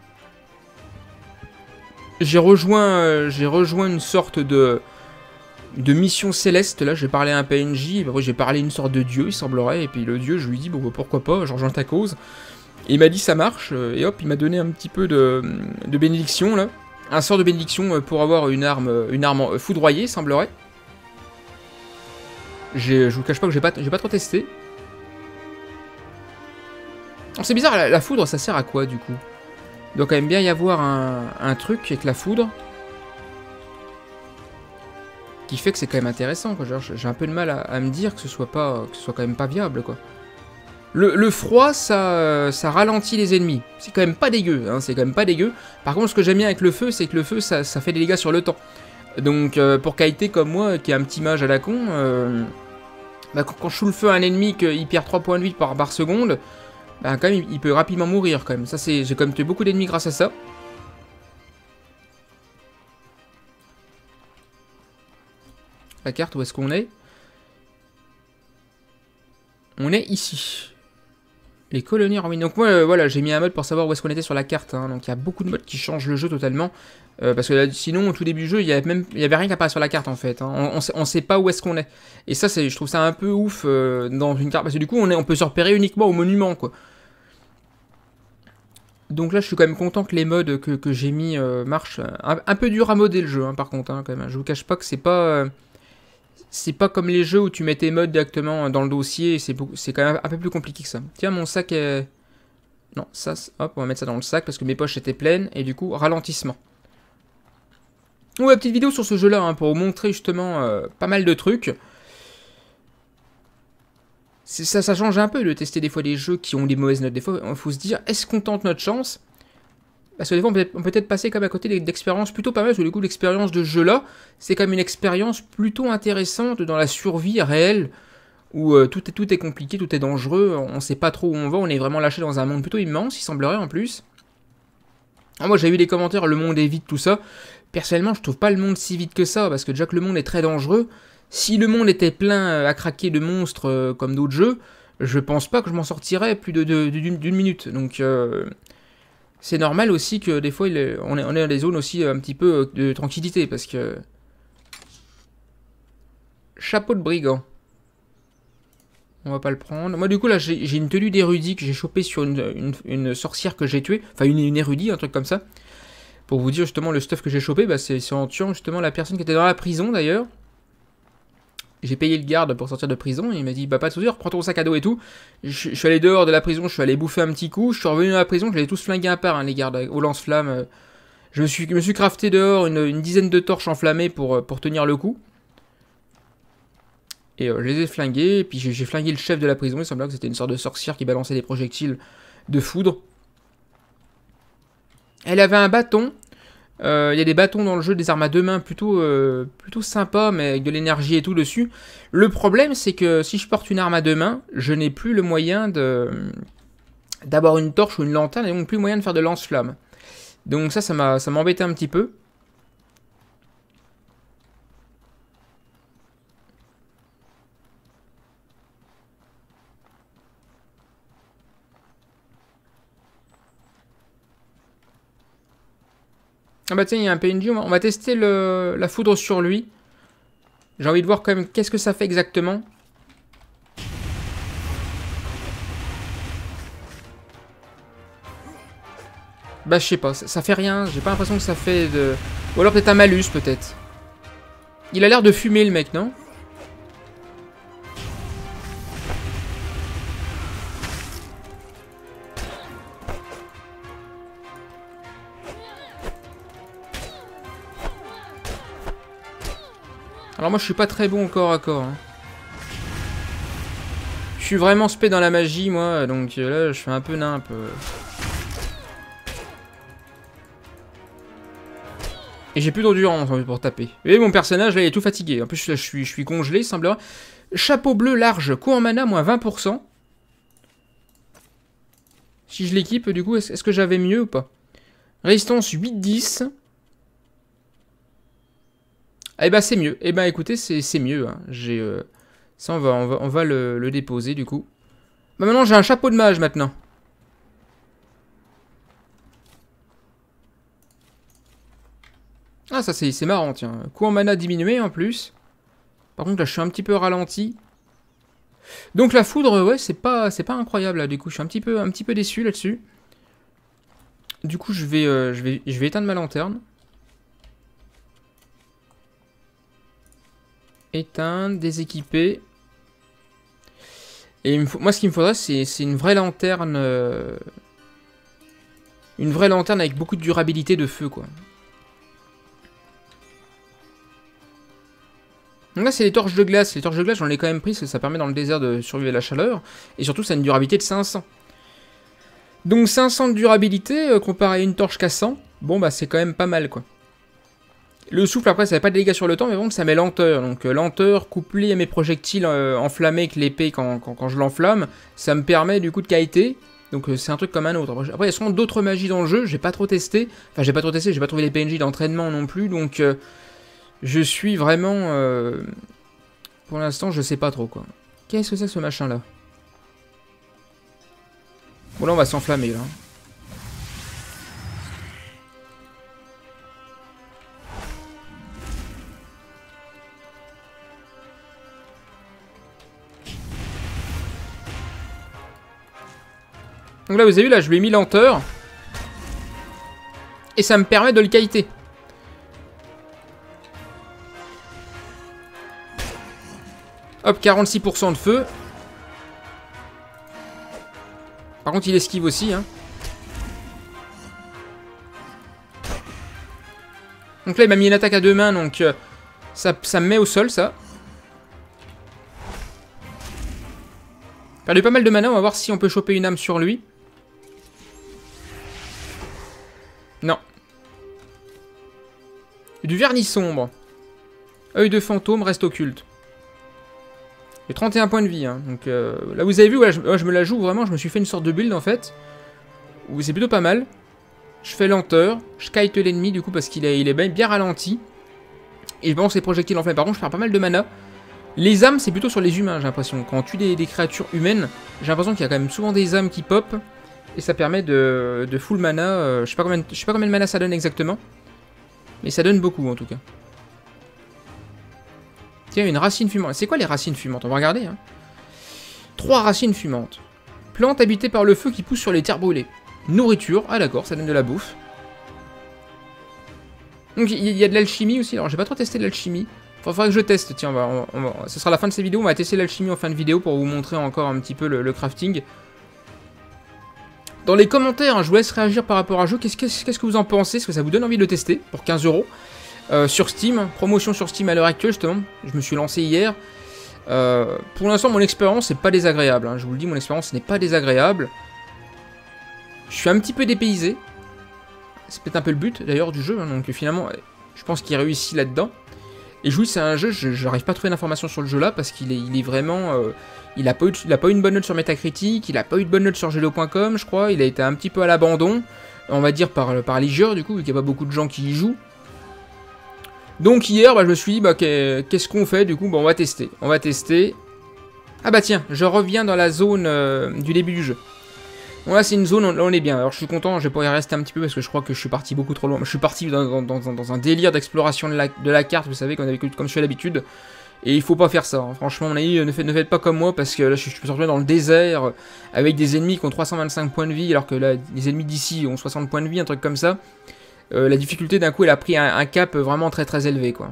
J'ai rejoint, euh, j'ai rejoint une sorte de, de mission céleste. Là, j'ai parlé à un P N J. Après, j'ai parlé à une sorte de dieu, il semblerait. Et puis le dieu, je lui dis, bon, bah, pourquoi pas, je rejoins ta cause. Et il m'a dit, ça marche. Et hop, il m'a donné un petit peu de, de bénédiction, là. un sort de bénédiction pour avoir une arme, une arme foudroyée, semblerait. Je vous cache pas que j'ai pas, j'ai pas trop testé. C'est bizarre, la, la foudre, ça sert à quoi, du coup? Il doit quand même bien y avoir un, un truc avec la foudre qui fait que c'est quand même intéressant, quoi. J'ai un peu de mal à, à me dire que ce soit pas, que ce soit quand même pas viable, quoi. Le, le froid, ça, ça ralentit les ennemis. C'est quand même pas dégueu, hein, c'est quand même pas dégueu. Par contre, ce que j'aime bien avec le feu, c'est que le feu, ça, ça fait des dégâts sur le temps. Donc, euh, pour Kaité comme moi, qui est un petit mage à la con, euh, bah, quand, quand je fous le feu à un ennemi, qu'il perd trois points de vie par, par seconde, bah, quand même, il, il peut rapidement mourir, quand même. Ça, c'est, j'ai quand même tué beaucoup d'ennemis grâce à ça. La carte, où est-ce qu'on est? On est ici. Les colonies en ruine. Donc moi, euh, voilà, j'ai mis un mode pour savoir où est-ce qu'on était sur la carte. Hein. Donc il y a beaucoup de modes qui changent le jeu totalement. Euh, parce que là, sinon, au tout début du jeu, il y avait même, il y avait rien qui apparaît sur la carte en fait. Hein. On, on, sait, on sait pas où est-ce qu'on est. Et ça, c'est, je trouve ça un peu ouf euh, dans une carte. Parce que du coup, on, est, on peut se repérer uniquement au monument, quoi. Donc là, je suis quand même content que les modes que, que j'ai mis euh, marchent. Un, un peu dur à modder le jeu, hein, par contre, hein, quand même. Je vous cache pas que c'est pas... Euh, c'est pas comme les jeux où tu mets tes modes directement dans le dossier, c'est quand même un peu plus compliqué que ça. Tiens, mon sac est... Non, ça, hop, on va mettre ça dans le sac parce que mes poches étaient pleines, et du coup, ralentissement. Ouais, petite vidéo sur ce jeu-là, hein, pour vous montrer justement euh, pas mal de trucs. Ça, ça change un peu de tester des fois des jeux qui ont des mauvaises notes. Des fois, il faut se dire, est-ce qu'on tente notre chance? Parce que des fois, on peut peut-être peut passer comme à côté d'expériences plutôt pas mal, parce que du coup, l'expérience de ce jeu-là, c'est quand même une expérience plutôt intéressante dans la survie réelle, où euh, tout, est, tout est compliqué, tout est dangereux, on sait pas trop où on va, on est vraiment lâché dans un monde plutôt immense, il semblerait en plus. Alors moi, j'ai vu des commentaires, le monde est vide, tout ça. Personnellement, je trouve pas le monde si vide que ça, parce que déjà que le monde est très dangereux. Si le monde était plein à craquer de monstres euh, comme d'autres jeux, je pense pas que je m'en sortirais plus de, de, de, d'une minute, donc... Euh, c'est normal aussi que des fois, il est, on, est, on est dans des zones aussi un petit peu de tranquillité, parce que... Chapeau de brigand. On va pas le prendre. Moi, du coup, là, j'ai une tenue d'érudit que j'ai chopé sur une, une, une sorcière que j'ai tuée. Enfin, une, une érudit, un truc comme ça. Pour vous dire, justement, le stuff que j'ai chopé, bah, c'est en tuant, justement, la personne qui était dans la prison, d'ailleurs. J'ai payé le garde pour sortir de prison, et il m'a dit, bah pas de soucis, reprends ton sac à dos et tout. Je, je suis allé dehors de la prison, je suis allé bouffer un petit coup, je suis revenu à la prison, je les ai tous flingués un par, hein, les gardes, au lance-flammes. Je me suis, je me suis crafté dehors une, une dizaine de torches enflammées pour, pour tenir le coup. Et euh, je les ai flingués, et puis j'ai flingué le chef de la prison, il semblait que c'était une sorte de sorcière qui balançait des projectiles de foudre. Elle avait un bâton. Il euh, y a des bâtons dans le jeu, des armes à deux mains plutôt, euh, plutôt sympa, mais avec de l'énergie et tout dessus. Le problème, c'est que si je porte une arme à deux mains, je n'ai plus le moyen de d'avoir une torche ou une lanterne, et donc plus moyen de faire de lance-flammes. Donc ça, ça m'a ça m'embêtait un petit peu. Ah bah tiens, il y a un P N J, on va tester le, la foudre sur lui. J'ai envie de voir quand même qu'est-ce que ça fait exactement. Bah je sais pas, ça, ça fait rien, j'ai pas l'impression que ça fait de... Ou alors peut-être un malus peut-être. Il a l'air de fumer le mec, non ? Alors moi je suis pas très bon au corps à corps. Hein. Je suis vraiment spé dans la magie moi, donc là je fais un peu nimp. Et j'ai plus d'endurance pour taper. Et mon personnage là il est tout fatigué. En plus là je suis, je suis congelé, semblerait. Chapeau bleu large, coût en mana moins vingt pour cent. Si je l'équipe du coup, est-ce est-ce que j'avais mieux ou pas? Résistance huit dix. Eh ben c'est mieux. Eh ben écoutez, c'est mieux. Hein. J'ai euh... ça, on va, on va, on va le, le déposer du coup. Bah maintenant j'ai un chapeau de mage maintenant. Ah ça c'est marrant tiens. Coût en mana diminué en plus. Par contre là je suis un petit peu ralenti. Donc la foudre ouais c'est pas c'est pas incroyable là du coup. Je suis un petit peu un petit peu déçu là-dessus. Du coup je vais, euh, je vais je vais éteindre ma lanterne. Éteindre, déséquiper. Et il me faut... moi, ce qu'il me faudrait, c'est une vraie lanterne... Euh... Une vraie lanterne avec beaucoup de durabilité de feu, quoi. Donc là, c'est les torches de glace. Les torches de glace, j'en ai quand même pris, parce que ça permet dans le désert de survivre à la chaleur. Et surtout, ça a une durabilité de cinq cents. Donc cinq cents de durabilité, euh, comparé à une torche qu'à cent. Bon, bah, c'est quand même pas mal, quoi. Le souffle, après, ça n'a pas de dégâts sur le temps, mais bon, ça met lenteur. Donc euh, lenteur, couplé à mes projectiles euh, enflammés avec l'épée quand, quand, quand je l'enflamme, ça me permet, du coup, de qualité. Donc euh, c'est un truc comme un autre. Après, il y a souvent d'autres magies dans le jeu, j'ai pas trop testé. Enfin, j'ai pas trop testé, j'ai pas trouvé les P N J d'entraînement non plus, donc... Euh, Je suis vraiment... Euh... Pour l'instant, je sais pas trop, quoi. Qu'est-ce que c'est que ce machin-là? Bon, là, on va s'enflammer, là. Donc là, vous avez vu, là, je lui ai mis lenteur. Et ça me permet de le kiter. Hop, quarante-six pour cent de feu. Par contre, il esquive aussi, hein. Donc là, il m'a mis une attaque à deux mains, donc euh, ça, ça me met au sol, ça. Perdu pas mal de mana, on va voir si on peut choper une âme sur lui. Non. Du vernis sombre. Œil de fantôme, reste occulte. J'ai trente et un points de vie, hein. Donc euh, là vous avez vu, ouais, je, ouais, je me la joue vraiment, je me suis fait une sorte de build en fait. Où c'est plutôt pas mal. Je fais lenteur, je kite l'ennemi du coup parce qu'il est, il est bien, bien ralenti. Et je balance les projectiles enflammés. Par contre je perds pas mal de mana. Les âmes c'est plutôt sur les humains j'ai l'impression. Quand on tue des, des créatures humaines, j'ai l'impression qu'il y a quand même souvent des âmes qui pop. Et ça permet de, de full mana. Euh, je sais pas combien, je sais pas combien de mana ça donne exactement. Mais ça donne beaucoup en tout cas. Tiens, une racine fumante. C'est quoi les racines fumantes? On va regarder. Hein. Trois racines fumantes. Plante habitée par le feu qui pousse sur les terres brûlées. Nourriture. Ah d'accord, ça donne de la bouffe. Donc il y a de l'alchimie aussi. Alors j'ai pas trop testé de l'alchimie. Il faudrait que je teste. Tiens, on va, on, on va, ce sera la fin de cette vidéo. On va tester l'alchimie en fin de vidéo pour vous montrer encore un petit peu le, le crafting. Dans les commentaires, hein, je vous laisse réagir par rapport à jeu. Qu'est-ce qu'est-ce que vous en pensez? Est-ce que ça vous donne envie de le tester pour quinze euros? Euh, sur Steam, promotion sur Steam à l'heure actuelle justement, je me suis lancé hier. Euh, pour l'instant mon expérience n'est pas désagréable, hein. Je vous le dis, mon expérience n'est pas désagréable. Je suis un petit peu dépaysé. C'est peut-être un peu le but d'ailleurs du jeu, hein. Donc finalement je pense qu'il réussit là-dedans. Et oui, c'est un jeu, je n'arrive pas à trouver d'informations sur le jeu là, parce qu'il est, il est vraiment... Euh, il n'a pas, pas eu une bonne note sur Metacritic, il n'a pas eu de bonne note sur jeuxvideo point com je crois, il a été un petit peu à l'abandon, on va dire par, par les joueurs du coup, vu qu'il n'y a pas beaucoup de gens qui y jouent. Donc hier, bah, je me suis dit, bah, qu'est-ce qu'on fait du coup? Bah, on va tester. On va tester. Ah bah tiens, je reviens dans la zone euh, du début du jeu. Bon là c'est une zone, là on est bien. Alors je suis content, je vais pouvoir y rester un petit peu parce que je crois que je suis parti beaucoup trop loin. Je suis parti dans, dans, dans, dans un délire d'exploration de la, de la carte, vous savez, comme, comme je fais d'habitude. Et il faut pas faire ça. Hein. Franchement, mon ami, ne faites, ne faites pas comme moi parce que là je suis, je suis retrouvé dans le désert avec des ennemis qui ont trois cent vingt-cinq points de vie alors que là les ennemis d'ici ont soixante points de vie, un truc comme ça. Euh, la difficulté d'un coup elle a pris un, un cap vraiment très très élevé quoi.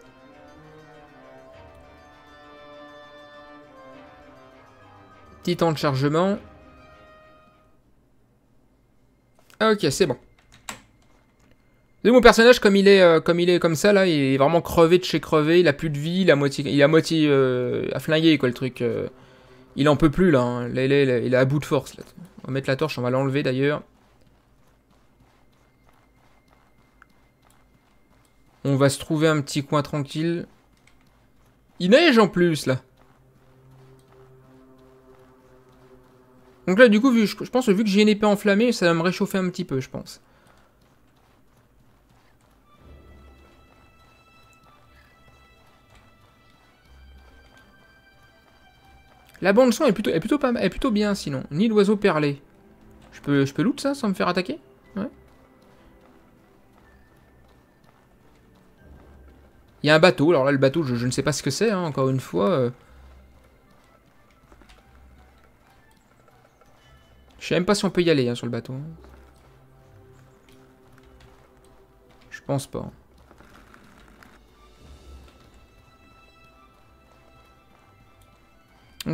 Petit temps de chargement. Ok, c'est bon. Et mon personnage comme il est euh, comme il est comme ça là, il est vraiment crevé de chez crevé, il a plus de vie, il a moitié il a moitié euh, à flinguer quoi le truc. Euh, il en peut plus là, hein. Là, il, est, il est à bout de force là. On va mettre la torche, on va l'enlever d'ailleurs. On va se trouver un petit coin tranquille. Il neige en plus, là. Donc là, du coup, vu, je, je pense que vu que j'ai une épée enflammée, ça va me réchauffer un petit peu, je pense. La bande son est plutôt, est plutôt, pas, est plutôt bien, sinon. Nid d'oiseau perlé. Je peux, je peux loot ça sans me faire attaquer? Ouais. Il y a un bateau, alors là le bateau je, je ne sais pas ce que c'est, hein, encore une fois. Euh... Je sais même pas si on peut y aller hein, sur le bateau. Je pense pas.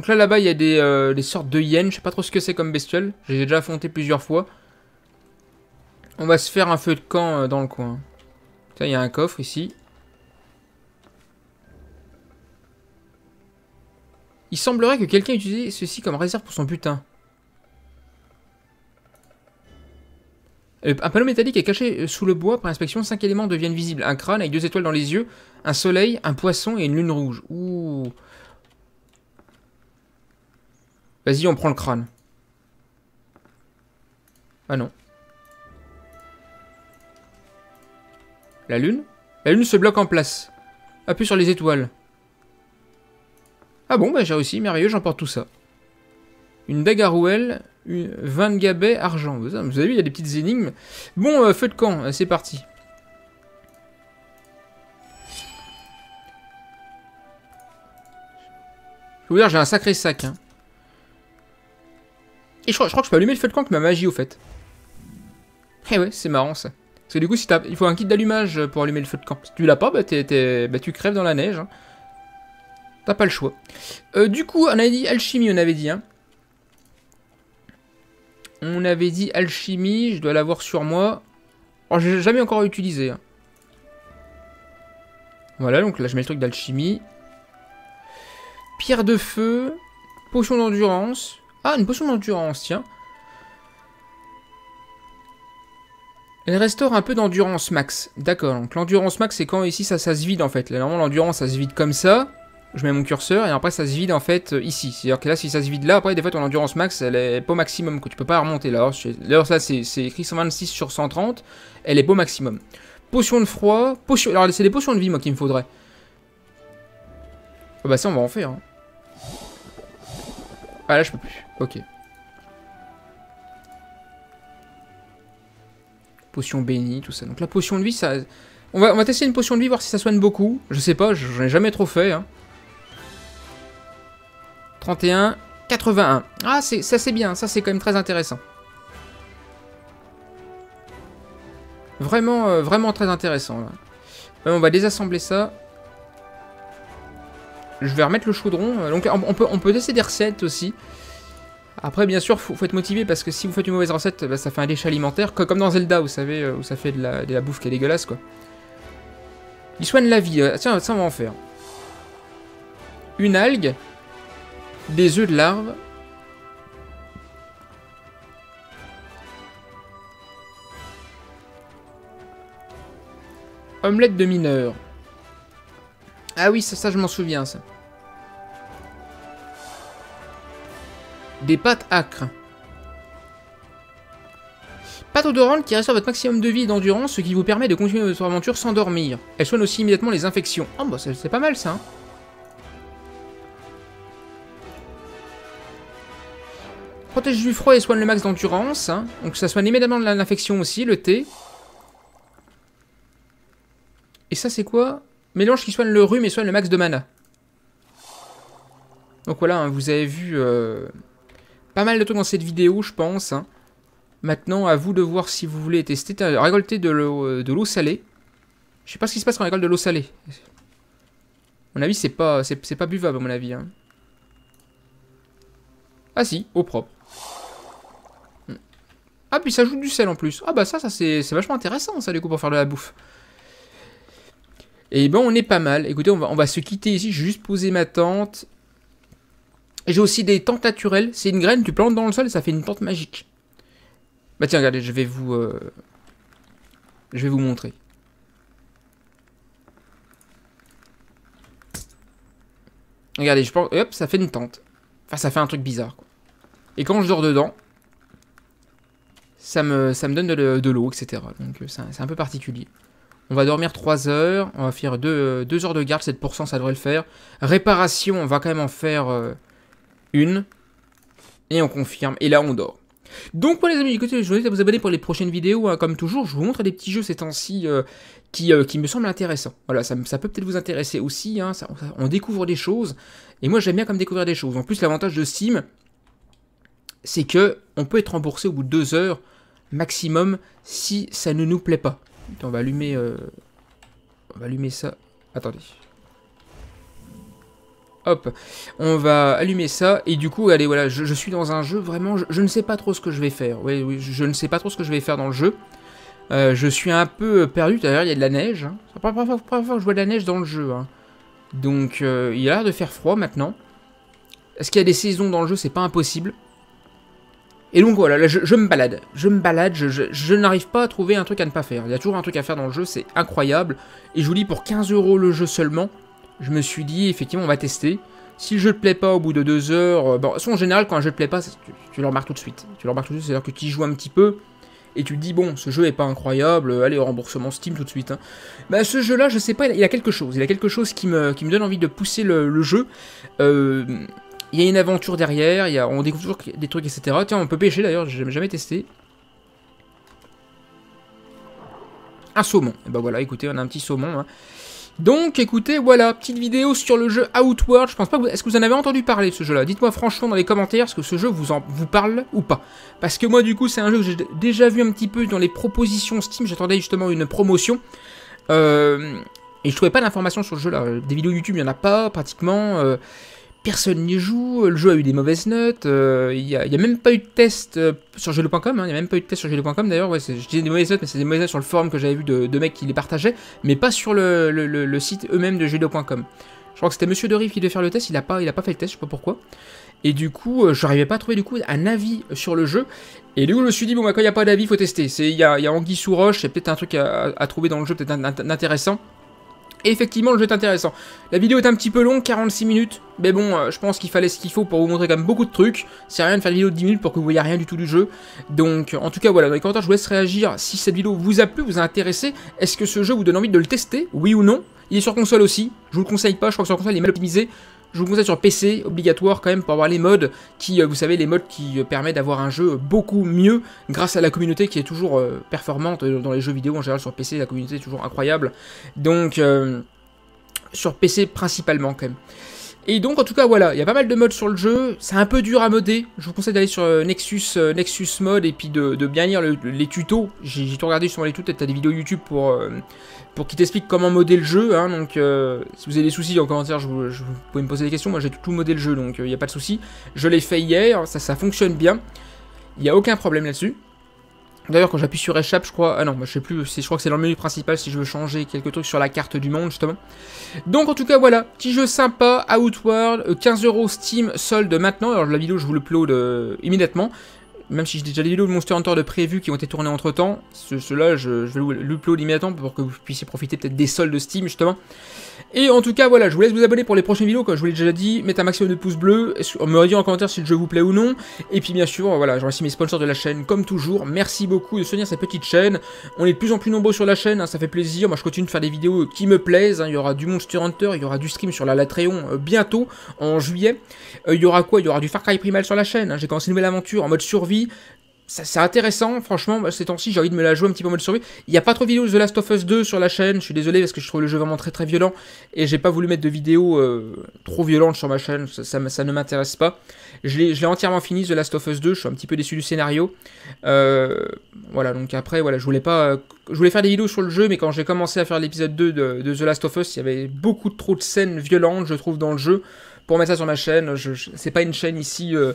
Donc là, là-bas, il y a des, euh, des sortes de hyènes. Je sais pas trop ce que c'est comme bestiole. J'ai déjà affronté plusieurs fois. On va se faire un feu de camp euh, dans le coin. Tiens, il y a un coffre ici. Il semblerait que quelqu'un utilisait ceci comme réserve pour son butin. Un panneau métallique est caché sous le bois. Par inspection, cinq éléments deviennent visibles. Un crâne avec deux étoiles dans les yeux, un soleil, un poisson et une lune rouge. Ouh. Vas-y, on prend le crâne. Ah non. La lune? La lune se bloque en place. Appuie sur les étoiles. Ah bon, bah j'ai réussi, merveilleux, j'emporte tout ça. Une dague à rouelle, une vingt gabets argent. Vous avez vu, il y a des petites énigmes. Bon, euh, feu de camp, euh, c'est parti. Je vais vous dire, j'ai un sacré sac. Hein. Et je crois, je crois que je peux allumer le feu de camp avec ma magie, au fait. Eh ouais, c'est marrant ça. Parce que du coup, si il faut un kit d'allumage pour allumer le feu de camp. Si tu l'as pas, bah, t'es, t'es, bah tu crèves dans la neige. Hein. T'as pas le choix. Euh, du coup, on avait dit alchimie, on avait dit. Hein. On avait dit alchimie, je dois l'avoir sur moi. Oh, j'ai jamais encore utilisé. Hein. Voilà, donc là, je mets le truc d'alchimie. Pierre de feu. Potion d'endurance. Ah, une potion d'endurance, tiens. Elle restaure un peu d'endurance max. D'accord, donc l'endurance max, c'est quand ici, ça, ça se vide, en fait. Là, normalement, l'endurance, ça se vide comme ça. Je mets mon curseur, et après, ça se vide, en fait, ici. C'est-à-dire que là, si ça se vide là, après, des fois, ton endurance max, elle est pas au maximum, que tu peux pas remonter là. D'ailleurs, ça, c'est écrit cent vingt-six sur cent trente. Elle est pas au maximum. Potion de froid. Potion... Alors, c'est des potions de vie, moi, qu'il me faudrait. Oh, bah, ça, on va en faire. Hein. Ah, là, je peux plus. Ok. Potion bénie, tout ça. Donc la potion de vie, ça... On va, on va tester une potion de vie, voir si ça soigne beaucoup. Je sais pas, j'en ai jamais trop fait. Hein. trente et un, quatre-vingt-un. Ah, ça c'est bien, ça c'est quand même très intéressant. Vraiment, euh, vraiment très intéressant. Là. Ouais, on va désassembler ça. Je vais remettre le chaudron. Donc on peut, on peut tester des recettes aussi. Après, bien sûr, faut, faut être motivé parce que si vous faites une mauvaise recette, bah, ça fait un déchet alimentaire. Comme dans Zelda, vous savez, où ça fait de la, de la bouffe qui est dégueulasse, quoi. Il soigne la vie. Tiens, ça, on va en faire. Une algue. Des œufs de larves. Omelette de mineur. Ah oui, ça, ça je m'en souviens, ça. Des pâtes acres. Pâte odorante qui restaure votre maximum de vie et d'endurance, ce qui vous permet de continuer votre aventure sans dormir. Elle soigne aussi immédiatement les infections. Oh bah c'est pas mal ça. Hein. Protège du froid et soigne le max d'endurance. Hein. Donc ça soigne immédiatement l'infection aussi, le thé. Et ça c'est quoi? Mélange qui soigne le rhume et soigne le max de mana. Donc voilà, hein, vous avez vu... Euh... Pas mal de trucs dans cette vidéo, je pense. Hein. Maintenant, à vous de voir si vous voulez tester. Récolter de l'eau salée. Je sais pas ce qui se passe quand on récolte de l'eau salée. À mon avis, c'est pas, c'est pas buvable, à mon avis. Hein. Ah si, eau propre. Ah, puis ça ajoute du sel en plus. Ah bah ça, ça c'est vachement intéressant, ça, du coup, pour faire de la bouffe. Et ben, on est pas mal. Écoutez, on va, on va se quitter ici. Je vais juste poser ma tente. Et j'ai aussi des tentes naturelles. C'est une graine, tu plantes dans le sol et ça fait une tente magique. Bah tiens, regardez, je vais vous... Euh... Je vais vous montrer. Regardez, je pense... Hop, ça fait une tente. Enfin, ça fait un truc bizarre, quoi. Et quand je dors dedans, ça me, ça me donne de, de l'eau, et cetera. Donc c'est un peu particulier. On va dormir trois heures. On va faire deux heures de garde, sept pour cent, ça devrait le faire. Réparation, on va quand même en faire... Euh... Une. Et on confirme. Et là, on dort. Donc, voilà, les amis, écoutez, je vous invite à vous abonner pour les prochaines vidéos. Hein, comme toujours, je vous montre des petits jeux ces temps-ci euh, qui, euh, qui me semblent intéressants. Voilà, ça, ça peut peut-être vous intéresser aussi. Hein, ça, on découvre des choses. Et moi, j'aime bien comme découvrir des choses. En plus, l'avantage de Steam, c'est que on peut être remboursé au bout de deux heures maximum si ça ne nous plaît pas. On va allumer... Euh, on va allumer ça. Attendez. Hop, on va allumer ça, et du coup, allez, voilà, je, je suis dans un jeu, vraiment, je, je ne sais pas trop ce que je vais faire. Oui, oui, je, je ne sais pas trop ce que je vais faire dans le jeu. Euh, je suis un peu perdu, d'ailleurs, il y a de la neige. Hein. C'est la première fois que je vois de la neige dans le jeu. Hein. Donc, euh, il a l'air de faire froid, maintenant. Est-ce qu'il y a des saisons dans le jeu? C'est pas impossible. Et donc, voilà, là, je, je me balade. Je me balade, je, je, je n'arrive pas à trouver un truc à ne pas faire. Il y a toujours un truc à faire dans le jeu, c'est incroyable. Et je vous dis, pour quinze euros le jeu seulement, je me suis dit, effectivement, on va tester. Si le jeu te plaît pas au bout de deux heures... Euh, bon, en général, quand un jeu te plaît pas, tu, tu le remarques tout de suite. Tu le remarques tout de suite, c'est-à-dire que tu y joues un petit peu, et tu te dis, bon, ce jeu est pas incroyable, allez, au remboursement Steam tout de suite. Hein. Bah, ce jeu-là, je sais pas, il y a quelque chose. Il y a quelque chose qui me, qui me donne envie de pousser le, le jeu. Euh, il y a une aventure derrière, il y a, on découvre toujours des trucs, et cetera. Tiens, on peut pêcher, d'ailleurs, j'ai jamais testé. Un saumon. Et bah voilà, écoutez, on a un petit saumon, hein. Donc, écoutez, voilà, petite vidéo sur le jeu Outward. Je pense pas que vous... Est-ce que vous en avez entendu parler de ce jeu-là? Dites-moi franchement dans les commentaires, est-ce que ce jeu vous en vous parle ou pas? Parce que moi, du coup, c'est un jeu que j'ai déjà vu un petit peu dans les propositions Steam. J'attendais justement une promotion. Euh... Et je trouvais pas d'informations sur le jeu-là. Des vidéos YouTube, il n'y en a pas, pratiquement. Euh... Personne n'y joue, le jeu a eu des mauvaises notes, il euh, n'y a, a même pas eu de test euh, sur jeuxvideo point com, il hein, n'y a même pas eu de test sur jeuxvideo point com d'ailleurs, ouais, je disais des mauvaises notes, mais c'est des mauvaises notes sur le forum que j'avais vu de, de mecs qui les partageaient, mais pas sur le, le, le, le site eux-mêmes de jeuxvideo point com. Je crois que c'était Monsieur Derive qui devait faire le test, il n'a pas, il a pas fait le test, je sais pas pourquoi. Et du coup, euh, je n'arrivais pas à trouver du coup un avis sur le jeu, et du coup je me suis dit, bon bah quand il n'y a pas d'avis, il faut tester, il y a, y a anguille sous roche, c'est peut-être un truc à, à trouver dans le jeu, peut-être intéressant. Et effectivement, le jeu est intéressant. La vidéo est un petit peu longue, quarante-six minutes. Mais bon, euh, je pense qu'il fallait ce qu'il faut pour vous montrer quand même beaucoup de trucs. C'est rien de faire une vidéo de dix minutes pour que vous voyez rien du tout du jeu. Donc, en tout cas, voilà, dans les commentaires, je vous laisse réagir si cette vidéo vous a plu, vous a intéressé. Est-ce que ce jeu vous donne envie de le tester? Oui ou non? Il est sur console aussi. Je vous le conseille pas, je crois que sur console, il est mal optimisé. Je vous conseille sur P C, obligatoire quand même pour avoir les modes qui, vous savez, les modes qui permettent d'avoir un jeu beaucoup mieux grâce à la communauté qui est toujours euh, performante dans les jeux vidéo en général sur P C, la communauté est toujours incroyable. Donc, euh, sur P C principalement quand même. Et donc en tout cas voilà, il y a pas mal de modes sur le jeu, c'est un peu dur à modder, je vous conseille d'aller sur Nexus, euh, Nexus Mode et puis de, de bien lire le, les tutos, j'ai tout regardé sur les tutos, t'as des vidéos YouTube pour, euh, pour qui t'expliquent comment modder le jeu, hein, donc euh, si vous avez des soucis en commentaire, je vous, je, vous pouvez me poser des questions, moi j'ai tout, tout modé le jeu, donc il euh, n'y a pas de souci, je l'ai fait hier, ça, ça fonctionne bien, il n'y a aucun problème là-dessus. D'ailleurs, quand j'appuie sur échappe, je crois... Ah non, bah, je sais plus, je crois que c'est dans le menu principal si je veux changer quelques trucs sur la carte du monde, justement. Donc, en tout cas, voilà. Petit jeu sympa, Outward, quinze euros Steam, solde maintenant. Alors, la vidéo, je vous l'upload euh, immédiatement. Même si j'ai déjà des vidéos de Monster Hunter de prévues qui ont été tournées entre temps. Ceux-là, je, je vais l'upload immédiatement pour que vous puissiez profiter peut-être des soldes de Steam, justement. Et en tout cas, voilà, je vous laisse vous abonner pour les prochaines vidéos, comme je vous l'ai déjà dit. Mettez un maximum de pouces bleus, me dire en commentaire si le jeu vous plaît ou non. Et puis bien sûr, voilà, je remercie mes sponsors de la chaîne, comme toujours. Merci beaucoup de soutenir cette petite chaîne. On est de plus en plus nombreux sur la chaîne, hein, ça fait plaisir. Moi, je continue de faire des vidéos qui me plaisent. Hein. Il y aura du Monster Hunter, il y aura du stream sur la Latreon euh, bientôt, en juillet. Euh, il y aura quoi? Il y aura du Far Cry Primal sur la chaîne. Hein. J'ai commencé une nouvelle aventure en mode survie. C'est intéressant, franchement, ces temps-ci, j'ai envie de me la jouer un petit peu en mode survie. Il n'y a pas trop de vidéos de The Last of Us deux sur la chaîne, je suis désolé parce que je trouve le jeu vraiment très très violent. Et j'ai pas voulu mettre de vidéos euh, trop violentes sur ma chaîne, ça, ça, ça ne m'intéresse pas. Je l'ai entièrement fini, The Last of Us deux, je suis un petit peu déçu du scénario. Euh, voilà, donc après, voilà, je voulais pas... Je voulais faire des vidéos sur le jeu, mais quand j'ai commencé à faire l'épisode deux de, de The Last of Us, il y avait beaucoup trop de scènes violentes, je trouve, dans le jeu. Pour mettre ça sur ma chaîne, je, je, c'est pas une chaîne ici... Euh,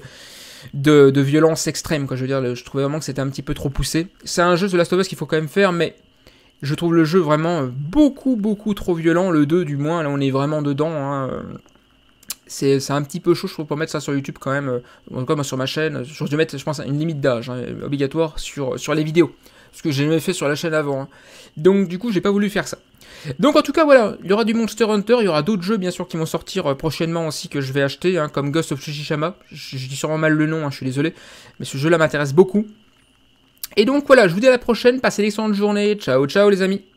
De, de violence extrême, quoi. Je veux dire, je trouvais vraiment que c'était un petit peu trop poussé. C'est un jeu The Last of Us qu'il faut quand même faire, mais je trouve le jeu vraiment beaucoup, beaucoup trop violent. Le deux, du moins, là, on est vraiment dedans. Hein. C'est un petit peu chaud, je trouve, pour mettre ça sur YouTube quand même. En tout cas, moi, sur ma chaîne, je vais mettre, je pense, une limite d'âge hein, obligatoire sur, sur les vidéos. Ce que j'ai jamais fait sur la chaîne avant. Hein. Donc, du coup, j'ai pas voulu faire ça. Donc en tout cas voilà, il y aura du Monster Hunter, il y aura d'autres jeux bien sûr qui vont sortir euh, prochainement aussi que je vais acheter, hein, comme Ghost of Tsushima, je, je dis sûrement mal le nom, hein, je suis désolé, mais ce jeu là m'intéresse beaucoup. Et donc voilà, je vous dis à la prochaine, passez une excellente journée, ciao ciao les amis.